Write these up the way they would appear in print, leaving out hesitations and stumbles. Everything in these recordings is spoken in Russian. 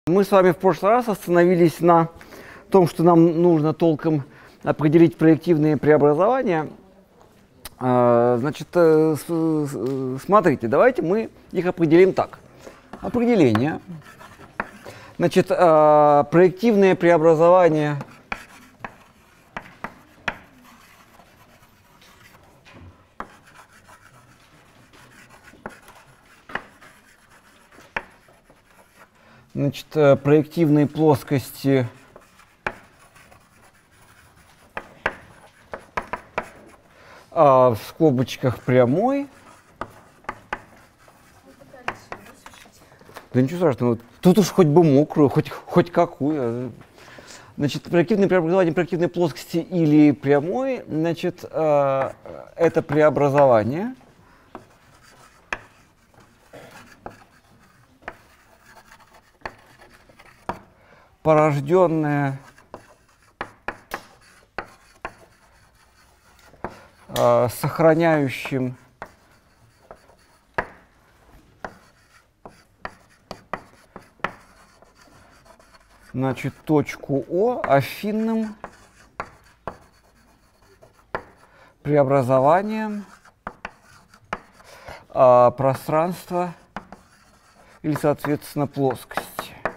Мы с вами в прошлый раз остановились на том, что нам нужно толком определить проективные преобразования. Значит, смотрите, давайте мы их определим так. Определение. Значит, проективные преобразования проективные плоскости в скобочках прямой. Да ничего страшного, тут уж хоть бы мокрую, хоть какую. Значит, проективные преобразования проективной плоскости или прямой, значит, это преобразование, порожденное сохраняющим значит, точку О афинным преобразованием пространства или, соответственно, плоскости.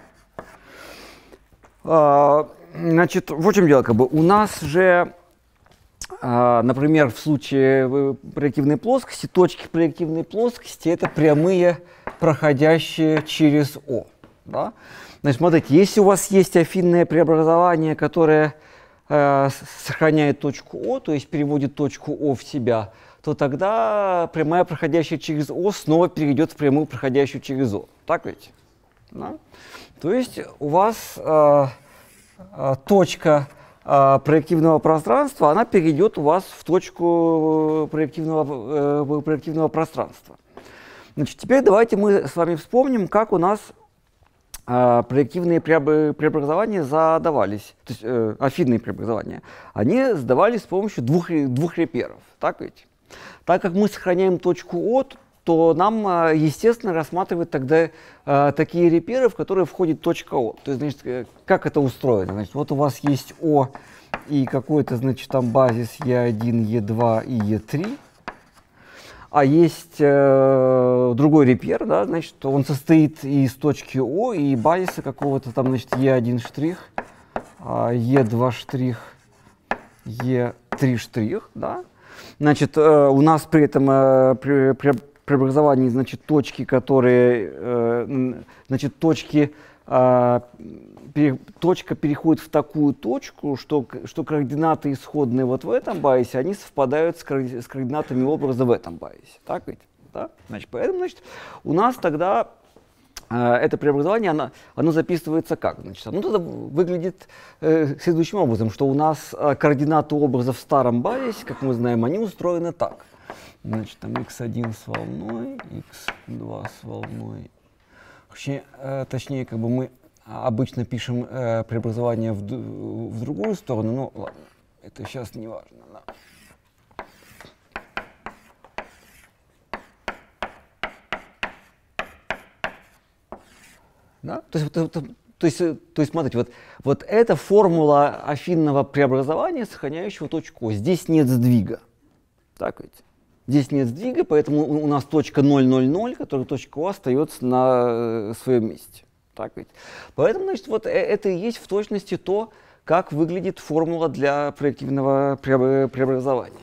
Значит, в чем дело, у нас же, например, в случае проективной плоскости, точки проективной плоскости это прямые, проходящие через О. Да? Значит, смотрите, если у вас есть афинное преобразование, которое сохраняет точку О, то есть переводит точку О в себя, то тогда прямая, проходящая через О, снова перейдет в прямую, проходящую через О. Так ведь? Да? То есть у вас точка проективного пространства, она перейдет у вас в точку проективного пространства. Значит, теперь давайте мы с вами вспомним, как у нас проективные преобразования задавались, то есть афинные преобразования. Они задавались с помощью двух реперов. Так ведь? Так как мы сохраняем точку О, то нам, естественно, рассматривать тогда такие реперы, в которые входит точка О. То есть, значит, как это устроено? Значит, вот у вас есть О и какой-то, значит, там базис Е1, Е2 и Е3. А есть другой репер, да, значит, он состоит из точки О и базиса какого-то там, значит, Е1 штрих, Е2 штрих, Е3 штрих, да. Значит, у нас при этом преобразовании, значит, точки, которые, значит, точка переходит в такую точку, что координаты исходные вот в этом базисе, они совпадают с координатами образа в этом базисе. Так ведь? Да? Значит, поэтому, значит, у нас тогда это преобразование, оно записывается как? Значит, оно тогда выглядит следующим образом, что у нас координаты образа в старом базисе, как мы знаем, они устроены так. Значит, там x1 с волной, x2 с волной. Точнее, как бы мы обычно пишем преобразование в другую сторону, но ладно, это сейчас не важно. Да? То есть, смотрите, вот эта формула афинного преобразования, сохраняющего точку О. Здесь нет сдвига. Так ведь? Здесь нет сдвига, поэтому у нас точка 0, 0, 0, которая точка О, остается на своем месте. Так ведь? Поэтому, значит, вот это и есть в точности то, как выглядит формула для проективного преобразования.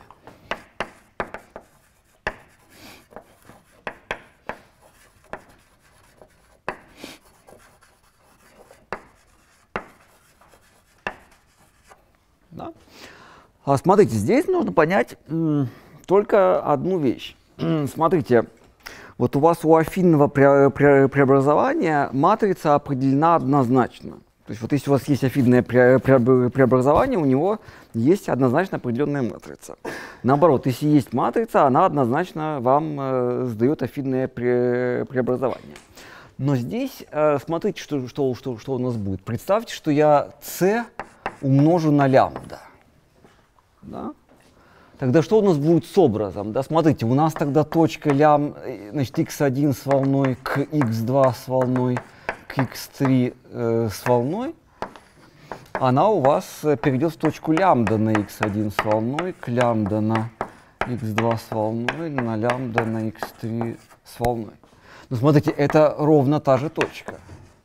Да? Смотрите, здесь нужно понять только одну вещь. Смотрите, вот у вас у афинного преобразования матрица определена однозначно. То есть вот если у вас есть афинное преобразование, у него есть однозначно определенная матрица. Наоборот, если есть матрица, она однозначно вам сдает афинное преобразование. Но здесь смотрите, что у нас будет. Представьте, что я c умножу на лямбда. Да? Тогда что у нас будет с образом? Да, смотрите, у нас тогда точка значит, x1 с волной к x2 с волной к к x3 с волной, она у вас перейдет в точку лямбда на x1 с волной, к лямбда на x2 с волной, на лямбда на x3 с волной. Ну, смотрите, это ровно та же точка.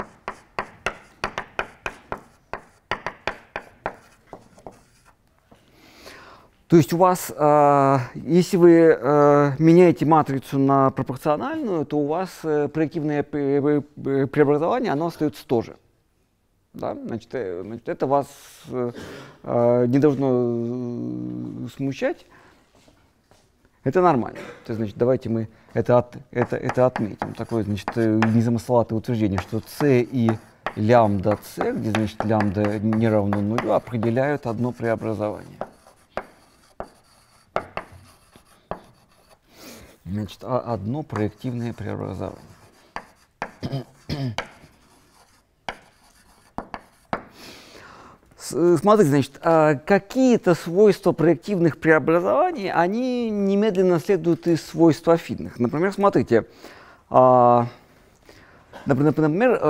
То есть у вас, если вы меняете матрицу на пропорциональную, то у вас проективное преобразование, оно остается тоже. Да? Значит, это вас не должно смущать. Это нормально. То есть, значит, давайте мы это отметим. Такое, значит, незамысловатое утверждение, что c и лямбда c, где, значит, лямбда не равно нулю, определяют одно преобразование. Значит, одно проективное преобразование. Смотрите, значит, какие-то свойства проективных преобразований, они немедленно следуют из свойств афинных. Например, смотрите, например,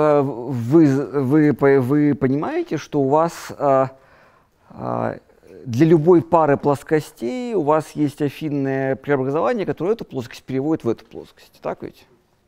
вы понимаете, что у вас для любой пары плоскостей у вас есть афинное преобразование, которое эту плоскость переводит в эту плоскость. Так ведь?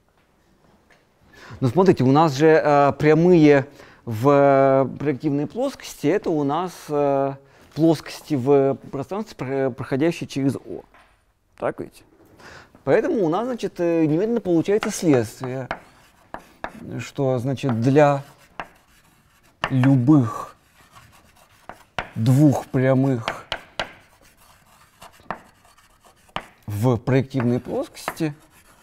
Но смотрите, у нас же прямые в проективной плоскости — это у нас плоскости в пространстве, проходящие через О. Так ведь? Поэтому у нас, значит, немедленно получается следствие, что, значит, для любых двух прямых в проективной плоскости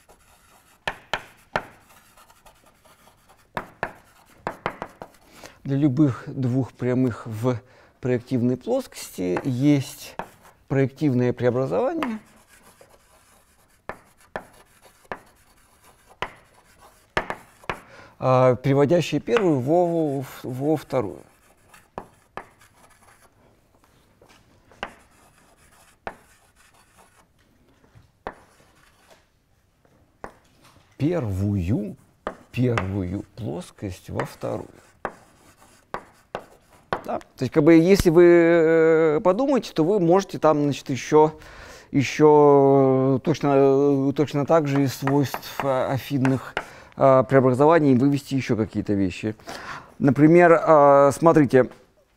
есть проективное преобразование, переводящее первую во вторую. Первую плоскость во вторую. Да? То есть, как бы, если вы подумаете, то вы можете там, значит, еще точно так же из свойств афинных преобразований вывести еще какие-то вещи. Например, смотрите,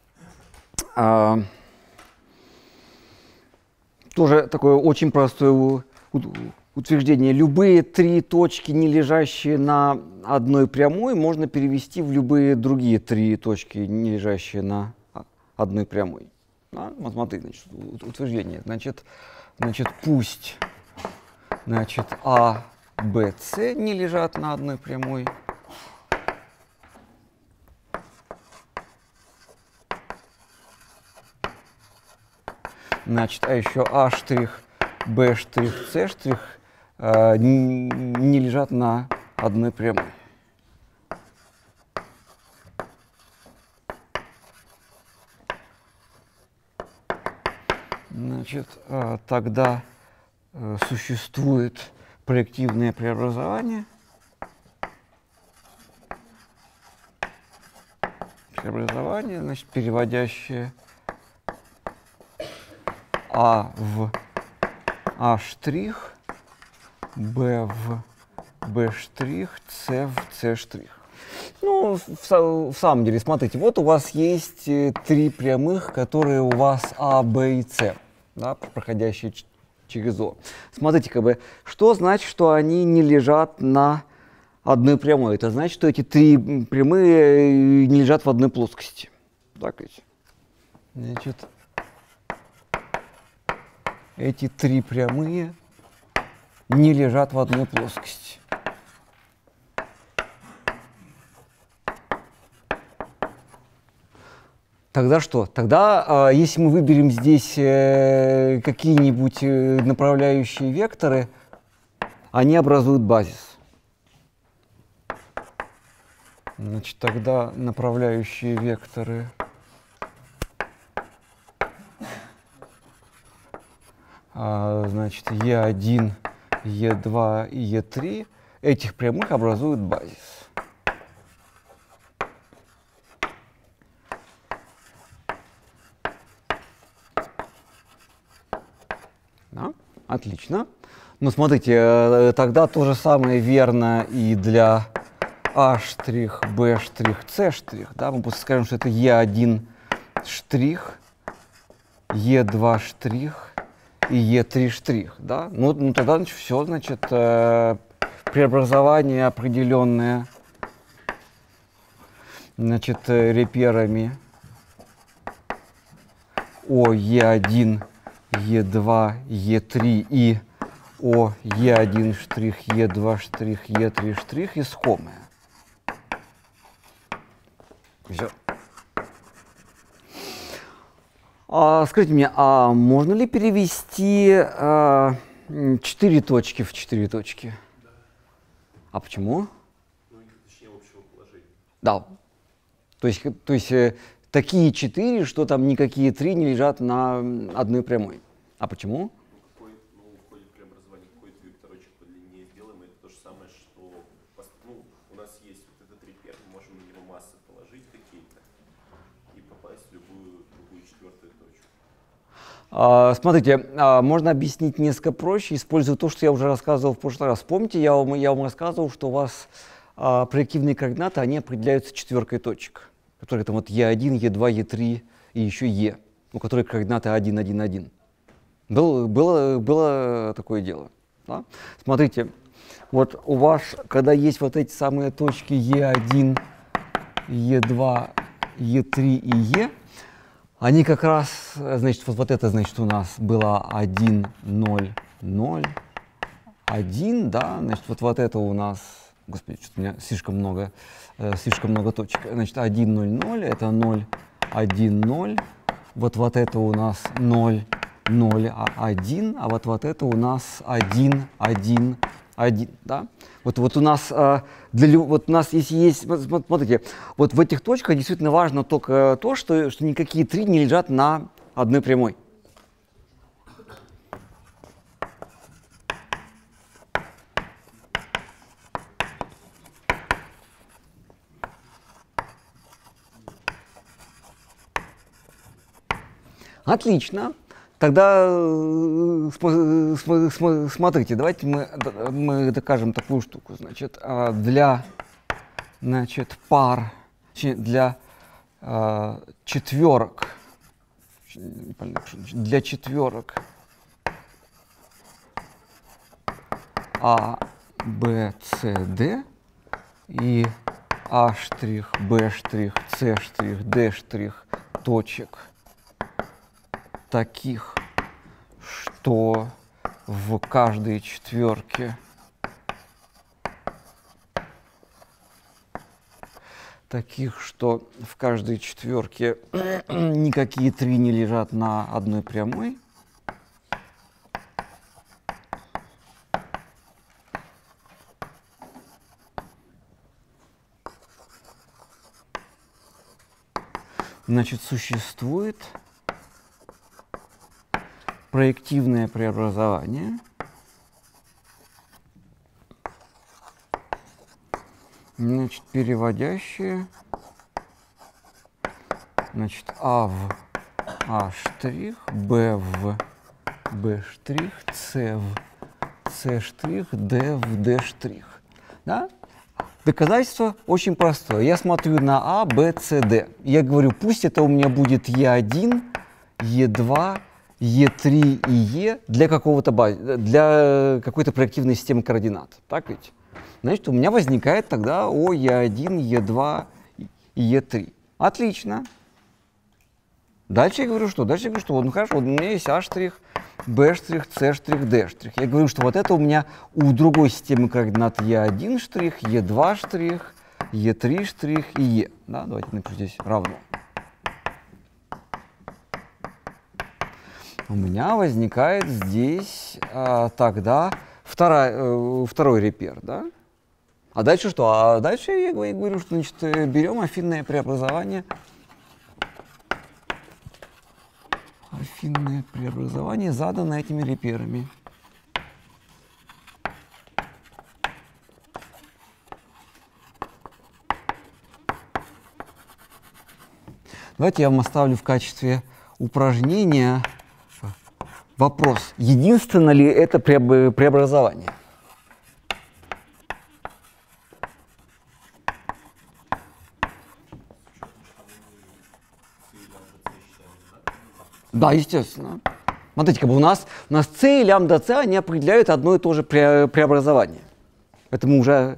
тоже такое очень простое утверждение. Любые три точки, не лежащие на одной прямой, можно перевести в любые другие три точки, не лежащие на одной прямой. Да? Вот смотри, значит, утверждение. Значит, пусть, значит, А, Б, С не лежат на одной прямой. Значит, а еще А', Б', С' не лежат на одной прямой. Значит, тогда существует проективное преобразование. Значит, переводящее А в А', Б в Б', С в С'. Ну, в самом деле, смотрите, вот у вас есть три прямых, которые у вас А, Б и С, да, проходящие через О. Смотрите, как бы, что значит, что они не лежат на одной прямой? Это значит, что эти три прямые не лежат в одной плоскости. Так ведь? Значит, эти три прямые не лежат в одной плоскости. Тогда что? Тогда, если мы выберем здесь какие-нибудь направляющие векторы, они образуют базис. Значит, тогда направляющие векторы значит, Е1, Е2 и Е3 этих прямых образуют базис. Да? Отлично. Ну, смотрите, тогда то же самое верно и для А', Б', С'. Да? Мы просто скажем, что это Е1 штрих, Е2 штрих и Е3 штрих. Да? Ну тогда значит, все, значит, преобразование определенное, значит, реперами О Е1, Е2, Е3 и О Е1 штрих, Е2 штрих, Е3 штрих искомое. Все. Скажите мне, а можно ли перевести 4 точки в 4 точки? Да. А почему? Ну, их точнее общего положения. Да. То есть такие 4, что там никакие 3 не лежат на одной прямой. А почему? В ходе преобразования какой-то векторочек по длине сделаем. Это то же самое, что у нас есть вот этот репер, мы можем на него массы положить какие-то и попасть в любую четвертую точку. Смотрите, можно объяснить несколько проще, используя то, что я уже рассказывал в прошлый раз. Помните, я вам рассказывал, что у вас проективные координаты, они определяются четверкой точек, которые там вот Е1, Е2, Е3 и еще Е, у которых координаты 1, 1, 1. Было такое дело. Да? Смотрите, вот у вас, когда есть вот эти самые точки Е1, Е2, Е3 и Е, они как раз, значит, вот это, значит, у нас было 1, 0, 0, 1, да, значит, вот это у нас, господи, что-то у меня слишком много точек, значит, 1, 0, 0, это 0, 1, 0, вот это у нас 0, 0, 1, а вот это у нас 1, 1, 1, да. Вот у нас, вот у нас, если есть, смотрите, вот в этих точках действительно важно только то, что никакие 3 не лежат на одной прямой. Отлично. Тогда смотрите, давайте мы докажем такую штуку. Значит, для пар, для четверок, А, Б, С, Д и А', Б', С', Д' точек таких, что в каждой четверке никакие 3 не лежат на одной прямой. Значит, существует проективное преобразование, значит, переводящее, значит, А в А', Б в Б', С в С', Д в Д'. Да? Доказательство очень простое. Я смотрю на А, Б, С, Д. Я говорю, пусть это у меня будет Е1, Е2, Е3 и Е для какой-то проективной системы координат. Так ведь? Значит, у меня возникает тогда О, Е1, Е2 и Е3. Отлично. Дальше я говорю, что? Ну хорошо, у меня есть А', Б', С', Д'. Я говорю, что вот это у меня у другой системы координат Е1 штрих, Е2 штрих, Е3 штрих и Е. Да, давайте напишу здесь равно. У меня возникает здесь тогда второй репер, да? А дальше что? А дальше я говорю, что, значит, берем афинное преобразование. Афинное преобразование задано этими реперами. Давайте я вам оставлю в качестве упражнения Вопрос, единственно ли это преобразование? Да, естественно. Смотрите, как бы у нас c и лямбда c, они определяют одно и то же преобразование. Это мы уже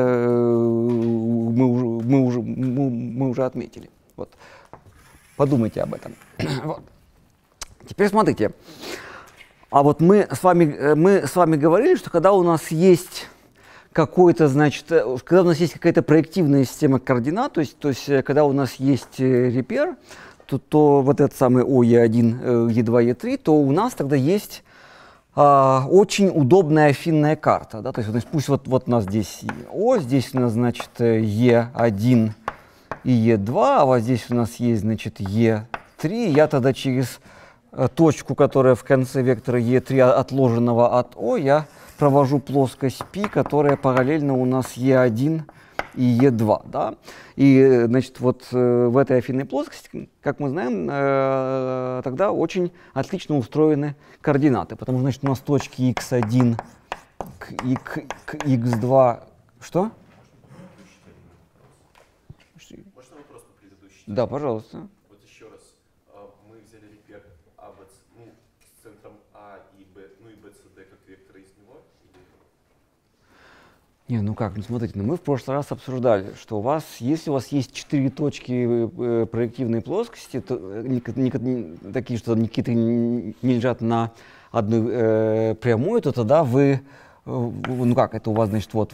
отметили. Вот. Подумайте об этом. Вот. Теперь смотрите. А вот мы с вами говорили, что когда у нас есть какой-то, значит, когда у нас есть какая-то проективная система координат, то есть когда у нас есть репер, то вот этот самый О, Е1, Е2, Е3, то у нас тогда есть очень удобная афинная карта. Да? То есть пусть вот у нас здесь О, здесь у нас, значит, Е1 и Е2, а вот здесь у нас есть, значит, Е3. Я тогда через точку, которая в конце вектора Е3 отложенного от О, я провожу плоскость π, которая параллельно у нас Е1 и Е2, да? И, значит, вот в этой афинной плоскости, как мы знаем, тогда очень отлично устроены координаты, потому что, значит, у нас точки x1 к x2, что? Можно вопрос по предыдущей? Да, пожалуйста. Вот еще раз, мы взяли репер А, Б, ну, с центром А и Б, ну и Б, С, Д как векторы из него? Не, ну как, ну смотрите, мы в прошлый раз обсуждали, что у вас, если у вас есть 4 точки проективной плоскости, то, такие, что какие-то не лежат на одной прямой, то тогда вы, ну как, это у вас, значит, вот,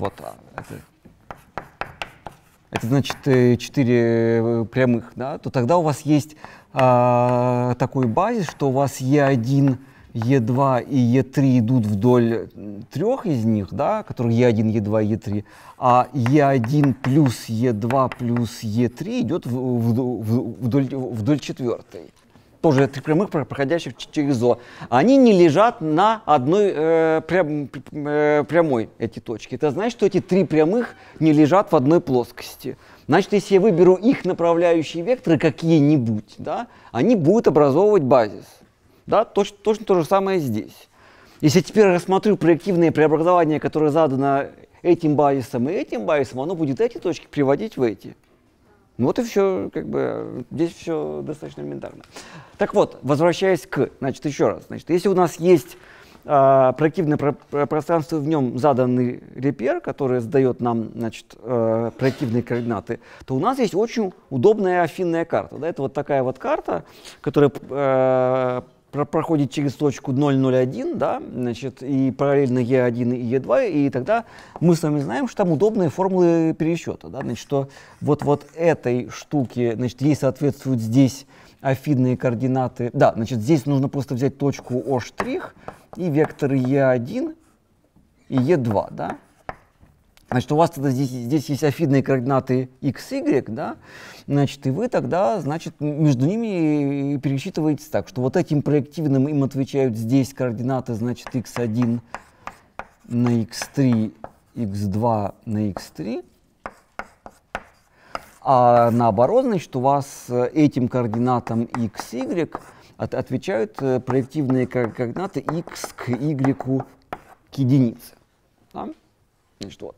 это значит 4 прямых, да, то тогда у вас есть такой базис, что у вас Е1, Е2 и Е3 идут вдоль 3 из них, да, которые Е1, Е2, Е3, а Е1 плюс Е2 плюс Е3 идет вдоль 4. Тоже 3 прямых, проходящих через О. Они не лежат на одной прямой, эти точки. Это значит, что эти 3 прямых не лежат в одной плоскости. Значит, если я выберу их направляющие векторы какие-нибудь, да, они будут образовывать базис. Да, точно то же самое здесь. Если я теперь рассмотрю проективное преобразование, которое задано этим базисом и этим базисом, оно будет эти точки приводить в эти. Ну вот и все, как бы, здесь все достаточно элементарно. Так вот, возвращаясь к, значит, еще раз, значит, если у нас есть проективное пространство, в нем заданный репер, который задает нам, значит, проективные координаты, то у нас есть очень удобная афинная карта. Да? Это вот такая вот карта, которая проходит через точку 0,01, да, значит, и параллельно Е1 и Е2, и тогда мы с вами знаем, что там удобные формулы пересчета. Да, значит, что вот этой штуке, значит, ей соответствуют здесь афинные координаты. Да, значит, здесь нужно просто взять точку О' и векторы Е1 и Е2, да. Значит, у вас тогда здесь есть афинные координаты x, y, да, значит, и вы тогда, значит, между ними пересчитываете так, что вот этим проективным им отвечают здесь координаты, значит, x1 на x3, x2 на x3, а наоборот, значит, у вас этим координатам x, y отвечают проективные координаты x к y к единице. Да? Значит, вот.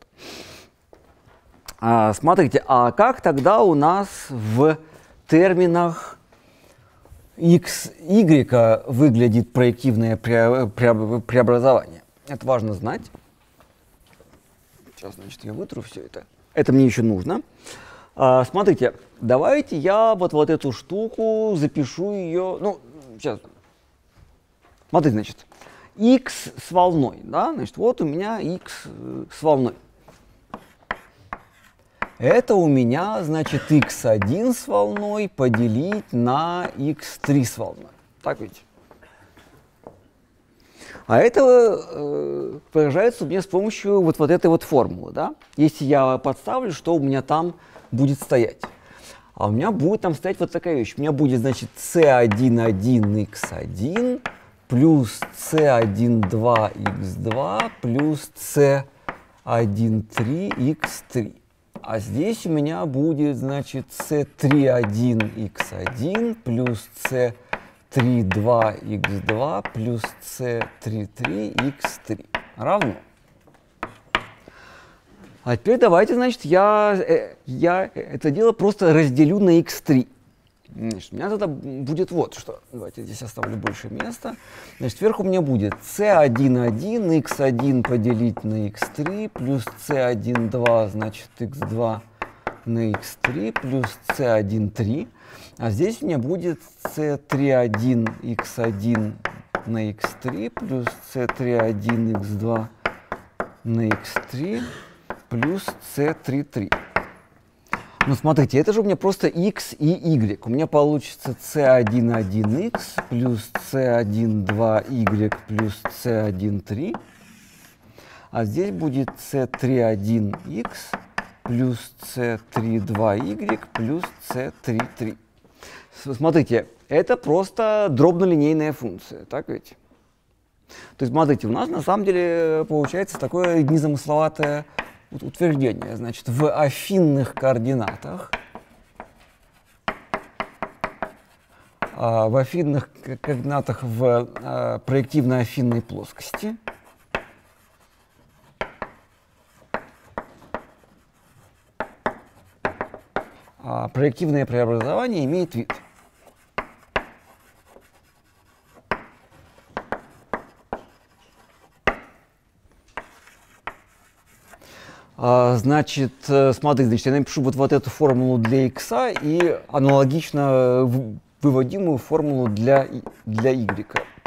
Смотрите, а как тогда у нас в терминах x, y выглядит проективное преобразование? Это важно знать. Сейчас, значит, я вытру все это. Это мне еще нужно. Смотрите, давайте я вот эту штуку запишу ее. Ну, сейчас. Смотрите, значит. X с волной, да, значит, вот у меня x с волной. Это у меня, значит, x1 с волной поделить на x3 с волной. Так ведь? А это выражается у меня с помощью вот этой вот формулы, да. Если я подставлю, что у меня там будет стоять? А у меня будет там стоять вот такая вещь. У меня будет, значит, c1,1x1 плюс c1,2x2 плюс c1,3x3. А здесь у меня будет, значит, c3,1x1 плюс c32x2 плюс c33x3 равно. А теперь давайте, значит, я это дело просто разделю на x3. Значит, у меня тогда будет вот что. Давайте здесь оставлю больше места. Значит, сверху у меня будет c1,1, x1 поделить на x3, плюс c1,2, значит, x2 на x3, плюс c1,3. А здесь у меня будет c3,1, x1 на x3, плюс c3,1, x2 на x3, плюс c3,3. Ну, смотрите, это же у меня просто x и y. У меня получится c1,1x плюс c1,2y плюс c1,3. А здесь будет c3,1x плюс c3,2y плюс c3,3. Смотрите, это просто дробнолинейная функция, так ведь? То есть, смотрите, у нас на самом деле получается такое незамысловатое утверждение. Значит, в афинных координатах, в проективно-афинной плоскости проективное преобразование имеет вид. Значит, смотрите, значит, я напишу вот эту формулу для x и аналогично выводимую формулу для y.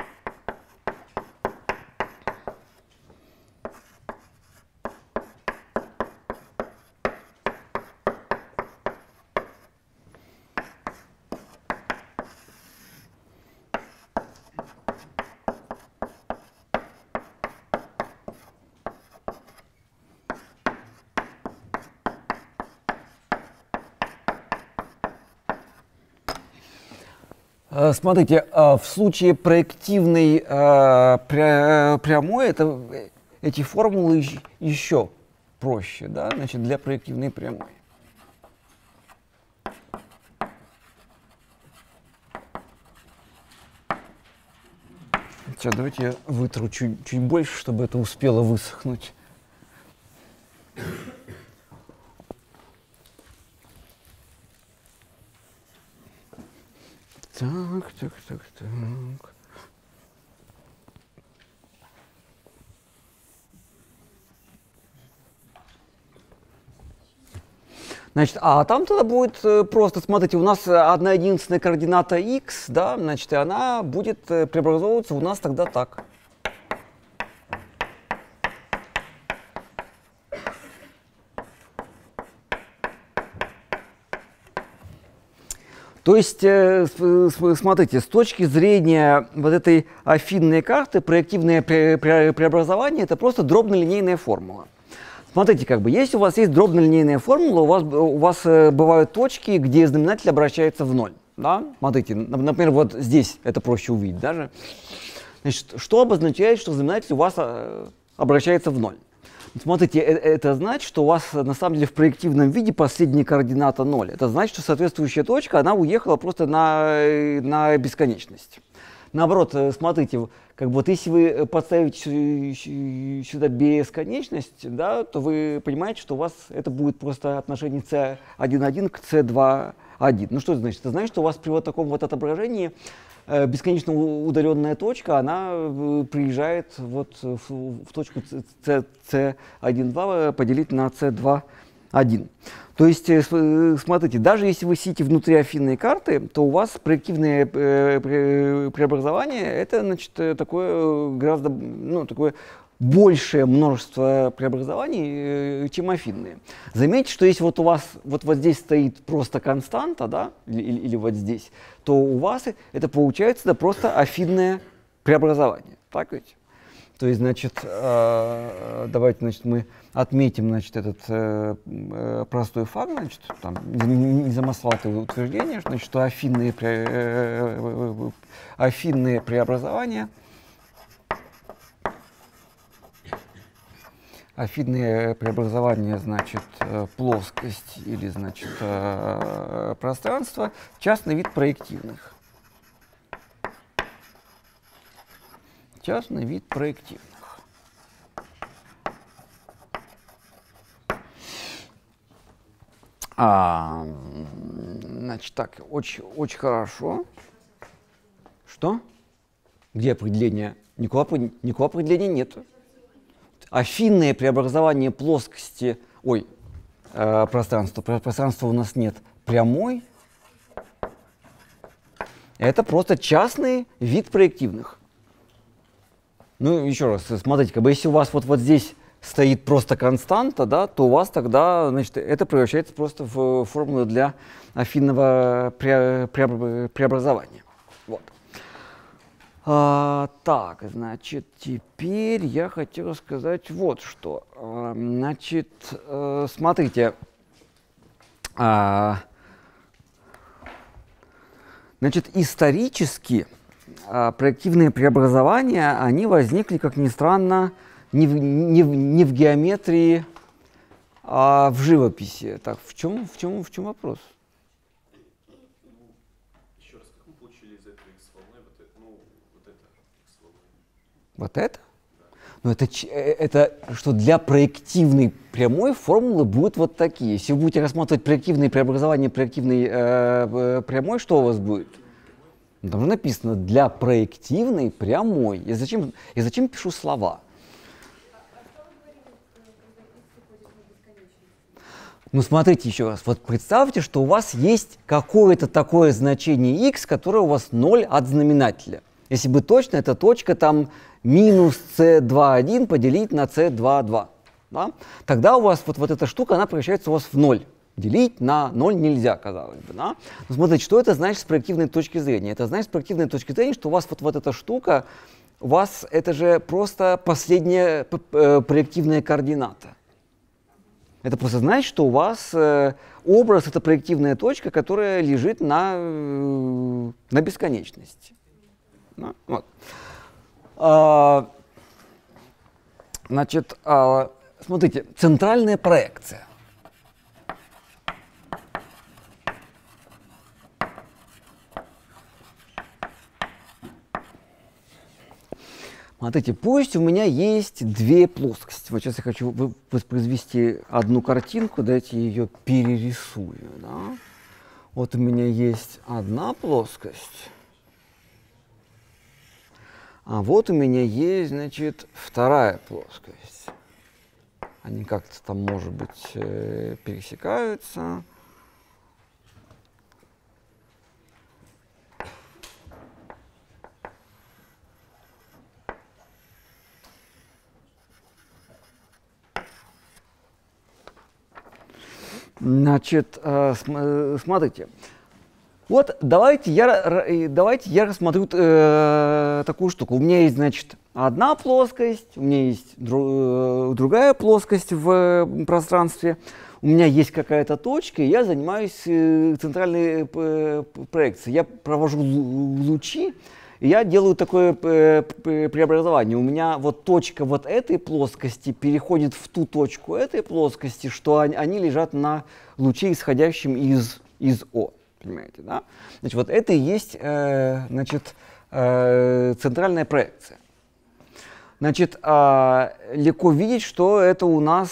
Смотрите, в случае проективной прямой эти формулы еще проще, да? Значит, для проективной прямой. Сейчас давайте я вытру чуть больше, чтобы это успело высохнуть. Так. Значит, а там тогда будет просто, смотрите, у нас одна единственная координата x, да, значит, и она будет преобразовываться у нас тогда так. То есть, смотрите, с точки зрения вот этой афинной карты, проективное преобразование – это просто дробнолинейная формула. Смотрите, как бы, если у вас есть дробнолинейная формула, у вас бывают точки, где знаменатель обращается в ноль. Да? Смотрите, например, вот здесь это проще увидеть даже. Значит, что обозначает, что знаменатель у вас обращается в ноль? Смотрите, это значит, что у вас на самом деле в проективном виде последняя координата 0. Это значит, что соответствующая точка, она уехала просто на бесконечность. Наоборот, смотрите, как бы вот если вы подставите сюда бесконечность, да, то вы понимаете, что у вас это будет просто отношение c1,1 к c2,1. Ну что это значит? Это значит, что у вас при вот таком вот отображении бесконечно удаленная точка, она приезжает вот в точку c1,2 поделить на c2,1. То есть, смотрите, даже если вы сидите внутри афинной карты, то у вас проективное преобразование – это, значит, такое гораздо, ну, такое большее множество преобразований, чем афинные. Заметьте, что если вот у вас вот здесь стоит просто константа, да, или вот здесь, то у вас это получается да, просто афинное преобразование. Так ведь? То есть, значит, давайте, значит, мы отметим, значит, этот простой факт, значит, там, незамысловатое утверждение, значит, что афинные преобразования, значит, плоскость или, значит, пространство, частный вид проективных. Частный вид проективных. Значит, так, очень хорошо. Что? Где определение? Никакого определения нет. Афинное преобразование плоскости, пространства у нас нет. Прямой. Это просто частный вид проективных. Ну, еще раз, смотрите, как бы если у вас вот здесь стоит просто константа, да, то у вас тогда, значит, это превращается просто в формулу для афинного преобразования. Вот. Так, значит, теперь я хотел сказать вот что. Значит, смотрите. Значит, исторически проективные преобразования, они возникли, как ни странно, не в геометрии, а в живописи. Так, в чем вопрос? Еще раз, как мы получили из этого x-волной вот это, вот это x-волной? Вот это? Да. Ну, это что для проективной прямой формулы будут вот такие. Если вы будете рассматривать проективные преобразования проективной прямой, что у вас будет? Там же написано для проективной прямой. И зачем пишу слова? Ну, смотрите еще раз. Вот представьте, что у вас есть какое-то такое значение x, которое у вас 0 от знаменателя. Если быть точно, это точка там минус c2,1 поделить на c2,2. Да? Тогда у вас вот эта штука, она превращается у вас в 0. Делить на 0 нельзя, казалось бы. Да? Но смотрите, что это значит с проективной точки зрения? Это значит с проективной точки зрения, что у вас вот эта штука, у вас это же просто последняя проективная координата. Это просто значит, что у вас образ — это проективная точка, которая лежит на бесконечности. Да? Вот. Значит, смотрите, центральная проекция. Смотрите, пусть у меня есть две плоскости. Вот сейчас я хочу воспроизвести одну картинку, давайте ее перерисую. Да? Вот у меня есть одна плоскость, а вот у меня есть, значит, вторая плоскость. Они как-то там, может быть, пересекаются. Значит, смотрите. Вот давайте я рассмотрю такую штуку. У меня есть, значит, одна плоскость, у меня есть другая плоскость в пространстве, у меня есть какая-то точка, и я занимаюсь центральной проекцией. Я провожу лучи, и я делаю такое преобразование. У меня вот точка вот этой плоскости переходит в ту точку этой плоскости, что они лежат на луче, исходящем из О. Понимаете, да? Значит, вот это и есть центральная проекция. Значит, легко видеть, что это у нас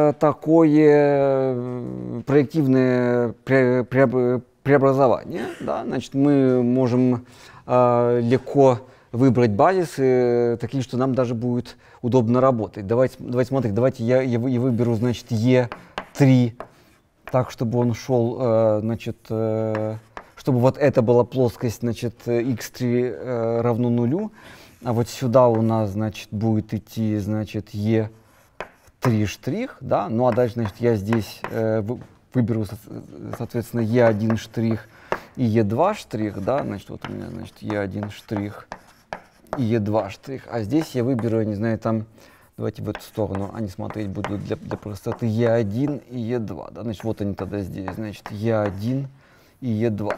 такое проективное преобразование. Да? Значит, мы можем легко выбрать базисы, такие, что нам даже будет удобно работать. Давайте смотрите, давайте я выберу, значит, E3, так, чтобы он шел, значит, чтобы вот это была плоскость, значит, x3 равно нулю, а вот сюда у нас, значит, будет идти, значит, E3 штрих, да, ну а дальше, значит, я здесь выберу, соответственно, E1 штрих и E2 штрих, да, значит, вот у меня, значит, E1 штрих и E2 штрих, а здесь я выберу, я не знаю, там, давайте в эту сторону они смотреть будут для простоты E1 и E2, да, значит, вот они тогда здесь, значит, E1 и E2.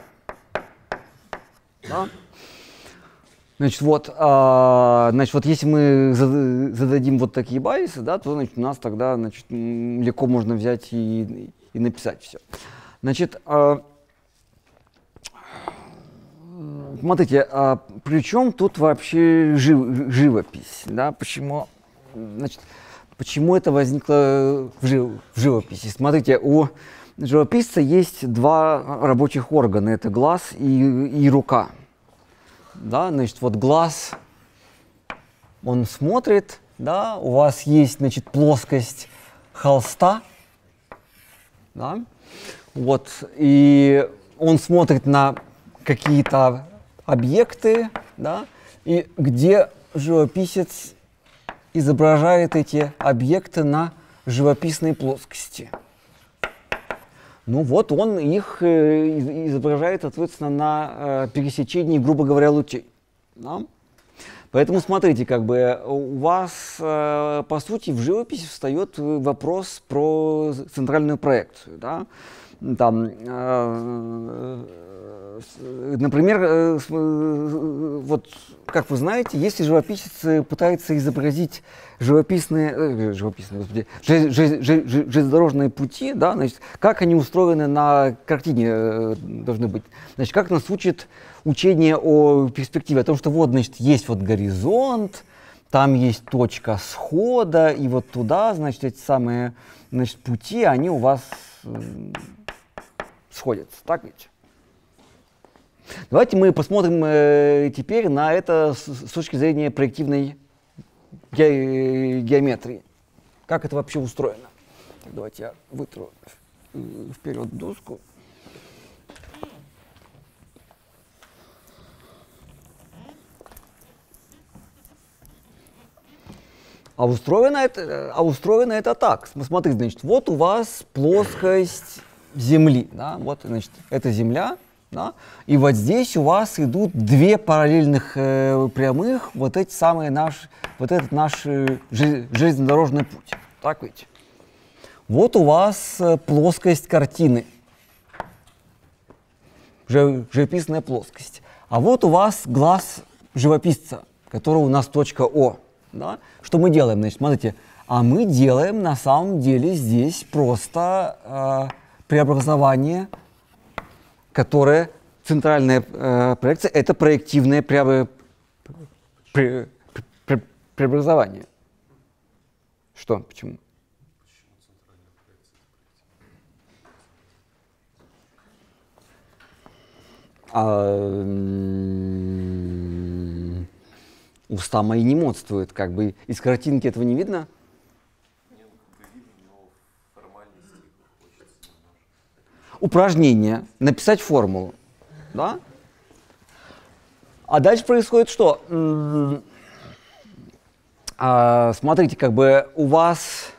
Да? Значит, вот если мы зададим вот такие базисы, да, то, значит, у нас тогда, значит, легко можно взять и написать все. Значит, Смотрите, при чем тут вообще живопись? Да? Почему, значит, почему это возникло в живописи? Смотрите, у живописца есть два рабочих органа. Это глаз и рука. Да? Значит, вот глаз, он смотрит, да? У вас есть, значит, плоскость холста. Да? Вот, и он смотрит на какие-то объекты, да, и где живописец изображает эти объекты на живописной плоскости. Ну вот он их изображает, соответственно, на пересечении, грубо говоря, лучей. Да? Поэтому смотрите, как бы у вас, по сути, в живописи встает вопрос про центральную проекцию. Да? Там, например, вот, как вы знаете, если живописец пытается изобразить железнодорожные пути, да, значит, как они устроены на картине должны быть. Значит, как нас учит учение о перспективе, о том, что вот, значит, есть вот горизонт, там есть точка схода, и вот туда, значит, эти самые, значит, пути, они у вас сходятся, так ведь? Давайте мы посмотрим теперь на это с точки зрения проективной геометрии. Как это вообще устроено? Так, давайте я вытру вперед доску. А устроено это так. Смотрите, значит, вот у вас плоскость Земли, да, вот, значит, это Земля, да, и вот здесь у вас идут две параллельных прямых, вот эти самые вот этот наш железнодорожный путь, так ведь? Вот у вас плоскость картины, живописная плоскость, а вот у вас глаз живописца, который у нас точка О, да? Что мы делаем, значит, смотрите, а мы делаем на самом деле здесь просто преобразование, которое центральная проекция, это проективное преобразование. Что? Почему? Уста мои не модствуют, как бы из картинки этого не видно. Упражнение, написать формулу, да? А дальше происходит что? Смотрите, как бы у вас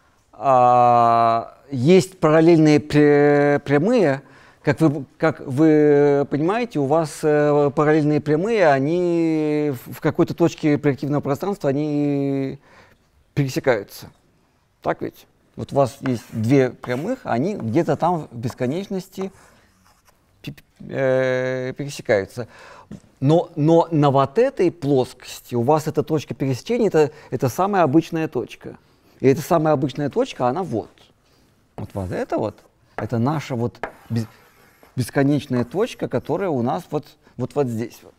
есть параллельные прямые, как вы понимаете, у вас параллельные прямые, они в какой-то точке проективного пространства, они пересекаются. Так ведь? Вот у вас есть две прямых, они где-то там в бесконечности пересекаются. Но на вот этой плоскости у вас эта точка пересечения, это самая обычная точка. И эта самая обычная точка, она вот. Вот это наша вот бесконечная точка, которая у нас вот здесь вот.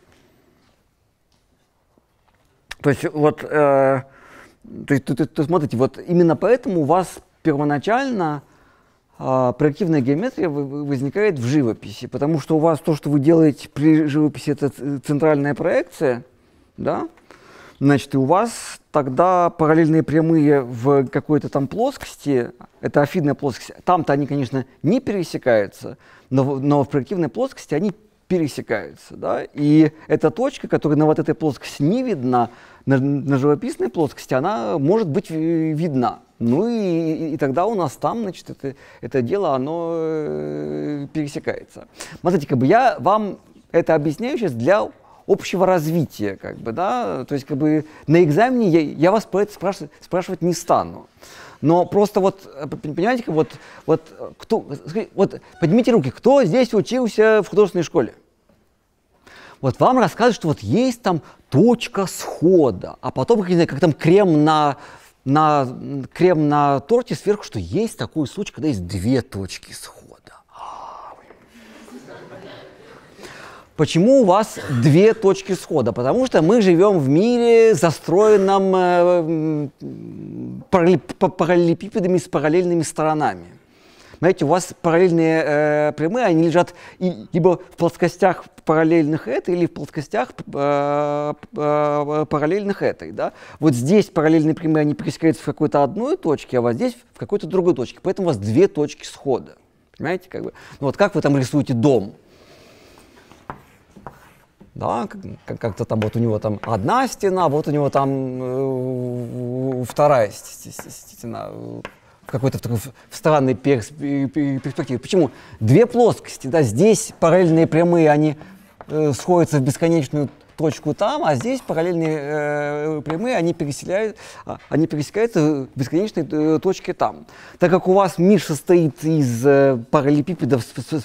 То есть вот, смотрите, вот именно поэтому у вас первоначально проективная геометрия возникает в живописи, потому что у вас то, что вы делаете при живописи, это центральная проекция, да? Значит, и у вас тогда параллельные прямые в какой-то там плоскости, это афинная плоскость, там-то они, конечно, не пересекаются, но в проективной плоскости они пересекаются, да? И эта точка, которая на вот этой плоскости не видна, на живописной плоскости она может быть видна. Ну и тогда у нас там, значит, это дело, оно пересекается. Смотрите, как бы я вам это объясняю сейчас для общего развития, как бы, да, то есть, как бы, на экзамене я вас про это спрашивать не стану. Но просто вот, понимаете, вот поднимите руки, кто здесь учился в художественной школе? Вот вам рассказывают, что вот есть там точка схода, а потом, не знаю, как там крем на торте сверху, что есть такой случай, когда есть две точки схода. Почему у вас две точки схода? Потому что мы живем в мире, застроенном параллелепипедами с параллельными сторонами. Знаете, у вас параллельные прямые, они лежат либо в плоскостях параллельных этой, или в плоскостях параллельных этой. Да? Вот здесь параллельные прямые, они пересекаются в какой-то одной точке, а вот здесь в какой-то другой точке. Поэтому у вас две точки схода. Понимаете, как бы? Ну, вот как вы там рисуете дом? Да, как-то там вот у него там одна стена, вот у него там вторая стена. В какой-то в странной перспективе. Почему? Две плоскости, да, здесь параллельные прямые, они сходятся в бесконечную точку там, а здесь параллельные прямые, они пересекаются в бесконечной точке там. Так как у вас мир состоит из параллелепипедов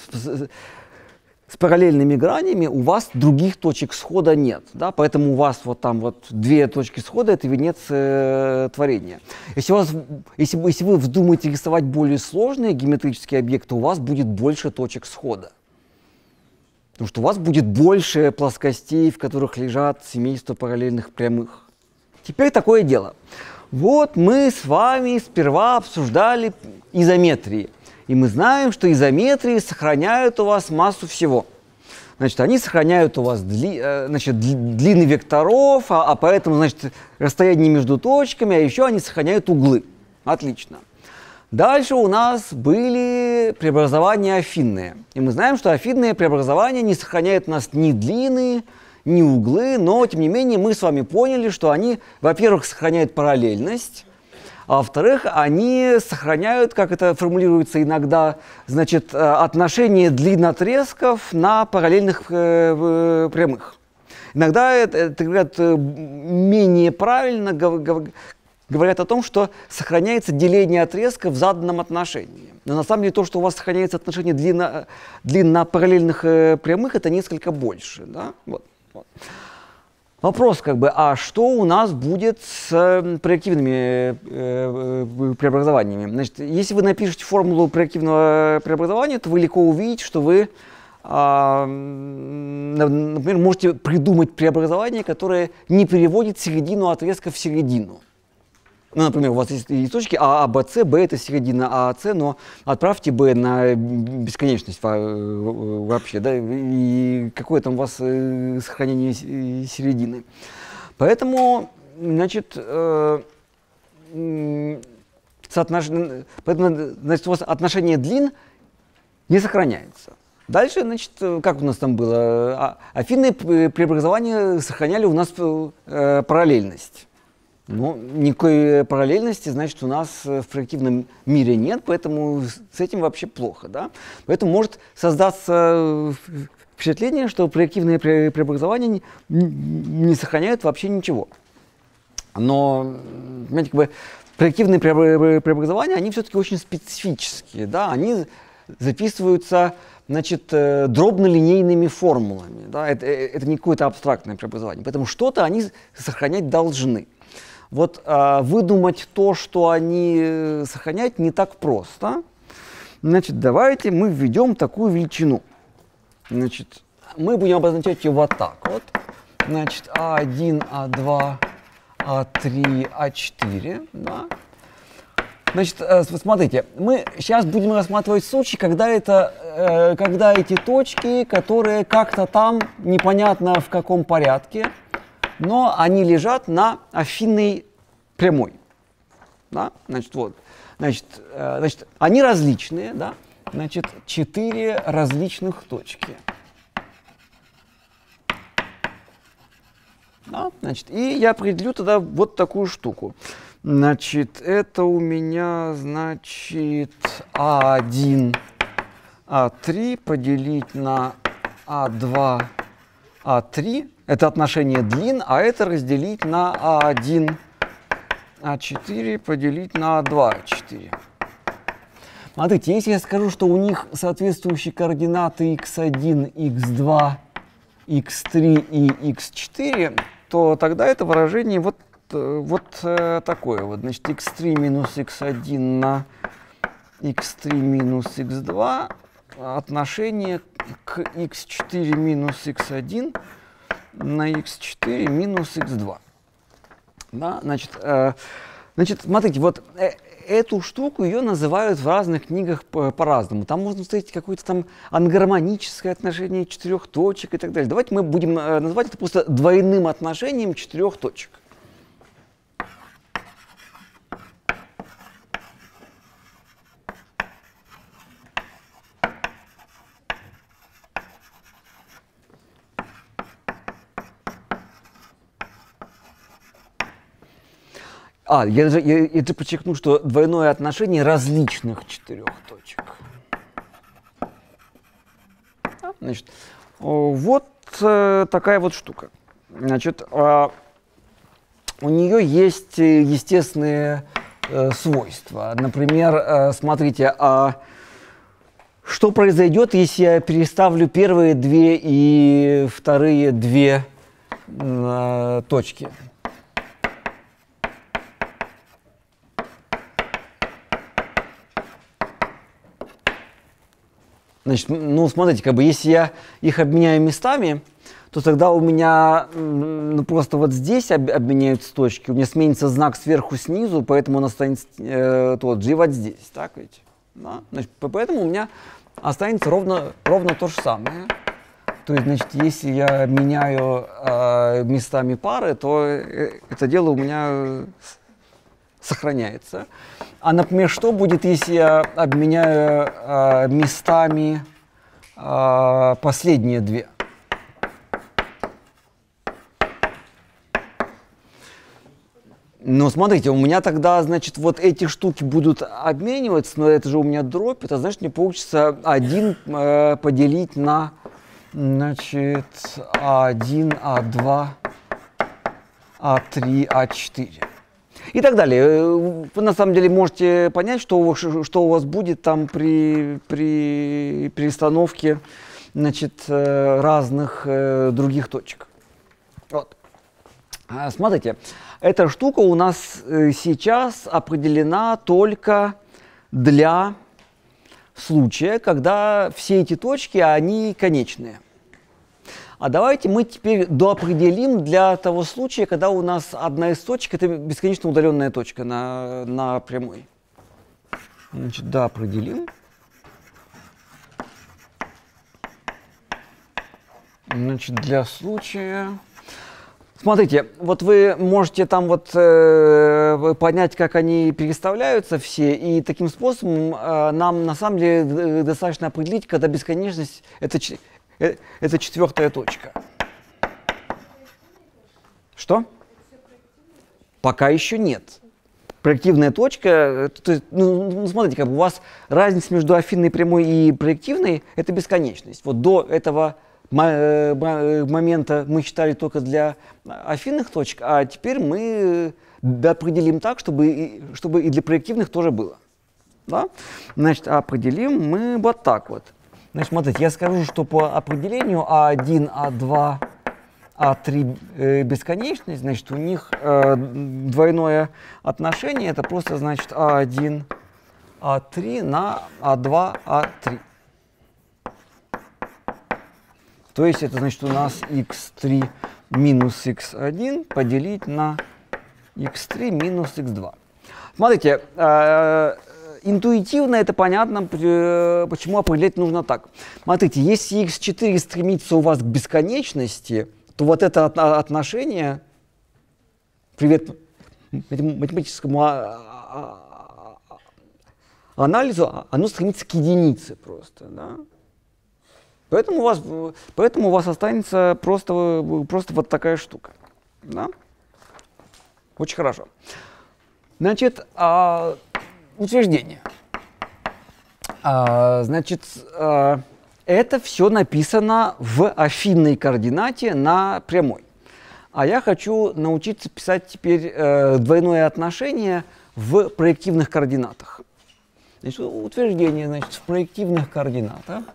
с параллельными гранями, у вас других точек схода нет, да? Поэтому у вас вот там вот две точки схода – это венец творения. Если вы вздумаете рисовать более сложные геометрические объекты, у вас будет больше точек схода. Потому что у вас будет больше плоскостей, в которых лежат семейство параллельных прямых. Теперь такое дело. Вот мы с вами сперва обсуждали изометрии. И мы знаем, что изометрии сохраняют у вас массу всего. Значит, они сохраняют у вас длины векторов, а поэтому, значит, расстояние между точками, а еще они сохраняют углы. Отлично. Дальше у нас были преобразования афинные. И мы знаем, что афинные преобразования не сохраняют у нас ни длины, ни углы, но, тем не менее, мы с вами поняли, что они, во-первых, сохраняют параллельность, а во-вторых, они сохраняют, как это формулируется иногда, значит, отношение длин отрезков на параллельных прямых. Иногда это говорят менее правильно, говорят о том, что сохраняется деление отрезка в заданном отношении. Но на самом деле то, что у вас сохраняется отношение длин на параллельных прямых, это несколько больше. Да? Вот. Вопрос, как бы, а что у нас будет с проективными преобразованиями? Значит, если вы напишете формулу проективного преобразования, то вы легко увидите, что вы, например, можете придумать преобразование, которое не переводит середину отрезка в середину. Ну, например, у вас есть точки А, Б, С, Б это середина А, С, но отправьте Б на бесконечность вообще, да, и какое там у вас сохранение середины. Поэтому, значит, значит, у вас отношение длин не сохраняется. Дальше, значит, как у нас там было? Афинные преобразования сохраняли у нас параллельность. Ну, никакой параллельности, значит, у нас в проективном мире нет, поэтому с этим вообще плохо, да? Поэтому может создаться впечатление, что проективные преобразования не сохраняют вообще ничего. Но, понимаете, как бы проективные преобразования, они все-таки очень специфические, да? Они записываются, значит, дробно-линейными формулами, да? Это не какое-то абстрактное преобразование, поэтому что-то они сохранять должны. Вот выдумать то, что они сохраняют, не так просто. Значит, давайте мы введем такую величину. Значит, мы будем обозначать ее вот так вот. Значит, А1, А2, А3, А4. Да. Значит, смотрите, мы сейчас будем рассматривать случай, когда эти точки, которые как-то там, непонятно в каком порядке, но они лежат на афинной прямой. Да? Значит, вот. Значит, они различные, да? Значит, 4 различных точки. Да? Значит, и я определю тогда вот такую штуку. Значит, это у меня, значит, А1, А3 поделить на А2, А3. Это отношение длин, а это разделить на А1, А4 поделить на А2, А4. Смотрите, если я скажу, что у них соответствующие координаты x1, x2, x3 и x4, то тогда это выражение вот такое вот. Значит, x3 минус x1 на x3 минус x2 отношение к x4 минус x1 на x4 минус x2. Да? Значит, смотрите, вот эту штуку ее называют в разных книгах по-разному. Там можно встретить какое-то там ангармоническое отношение 4 точек и так далее. Давайте мы будем называть это просто двойным отношением 4 точек. Я же подчеркну, что двойное отношение различных 4 точек. Значит, вот такая вот штука. Значит, у нее есть естественные свойства. Например, смотрите, что произойдет, если я переставлю первые 2 и вторые 2 точки? Значит, ну, смотрите, как бы, если я их обменяю местами, то тогда у меня просто вот здесь обменяются точки, у меня сменится знак сверху снизу, поэтому он останется тот же, и вот здесь, так ведь? Да? Значит, поэтому у меня останется ровно то же самое. То есть, значит, если я меняю местами пары, то это дело у меня сохраняется. А, например, что будет, если я обменяю местами последние 2? Ну, смотрите, у меня тогда, значит, вот эти штуки будут обмениваться, но это же у меня дробь, это значит, мне получится 1 поделить на, значит, А1, А2, А3, А4. И так далее. Вы на самом деле можете понять, что у вас будет там при перестановке, значит, разных других точек. Вот. Смотрите, эта штука у нас сейчас определена только для случая, когда все эти точки, они конечные. А давайте мы теперь доопределим для того случая, когда у нас одна из точек – это бесконечно удаленная точка на прямой. Значит, доопределим. Значит, для случая… Смотрите, вот вы можете там вот понять, как они переставляются все, и таким способом нам на самом деле достаточно определить, когда бесконечность – это 4-я точка. Что? Пока еще нет. Проективная точка, то есть, ну, смотрите, как бы у вас разница между афинной прямой и проективной – это бесконечность. Вот до этого момента мы считали только для афинных точек, а теперь мы определим так, чтобы и для проективных тоже было. Да? Значит, определим мы вот так вот. Значит, смотрите, я скажу, что по определению А1, А2, А3 бесконечность, значит, у них двойное отношение, это просто, значит, А1, А3 на А2, А3. То есть это значит у нас x3 минус x1 поделить на x3 минус x2. Смотрите, интуитивно это понятно, почему определять нужно так. Смотрите, если x4 стремится у вас к бесконечности, то вот это отношение, привет математическому анализу, оно стремится к единице просто, да? Поэтому у вас останется просто вот такая штука. Да? Очень хорошо. Значит, утверждение. Значит, это все написано в афинной координате на прямой. А я хочу научиться писать теперь двойное отношение в проективных координатах. Значит, утверждение, значит, в проективных координатах.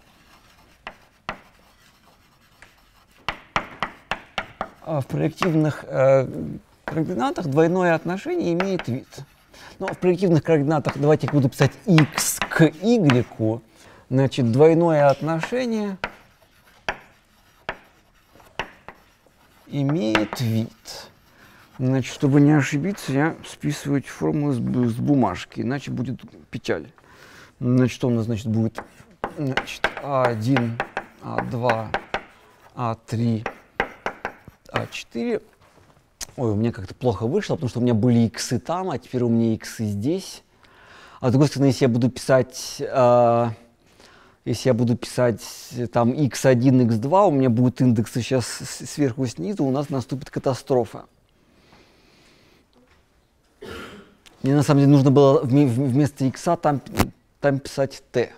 В проективных координатах двойное отношение имеет вид. Но в проективных координатах давайте я буду писать x к y, Значит, двойное отношение имеет вид. Значит, чтобы не ошибиться, я списываю эти формулы с бумажки, иначе будет печаль. Значит, что у нас, значит, будет? Значит, А1, А2, А3, А4. Ой, у меня как-то плохо вышло, потому что у меня были иксы там, а теперь у меня иксы здесь. А с другой стороны, если я буду писать там x1, x2, у меня будут индексы сейчас сверху снизу, у нас наступит катастрофа. Мне на самом деле нужно было вместо x там писать t.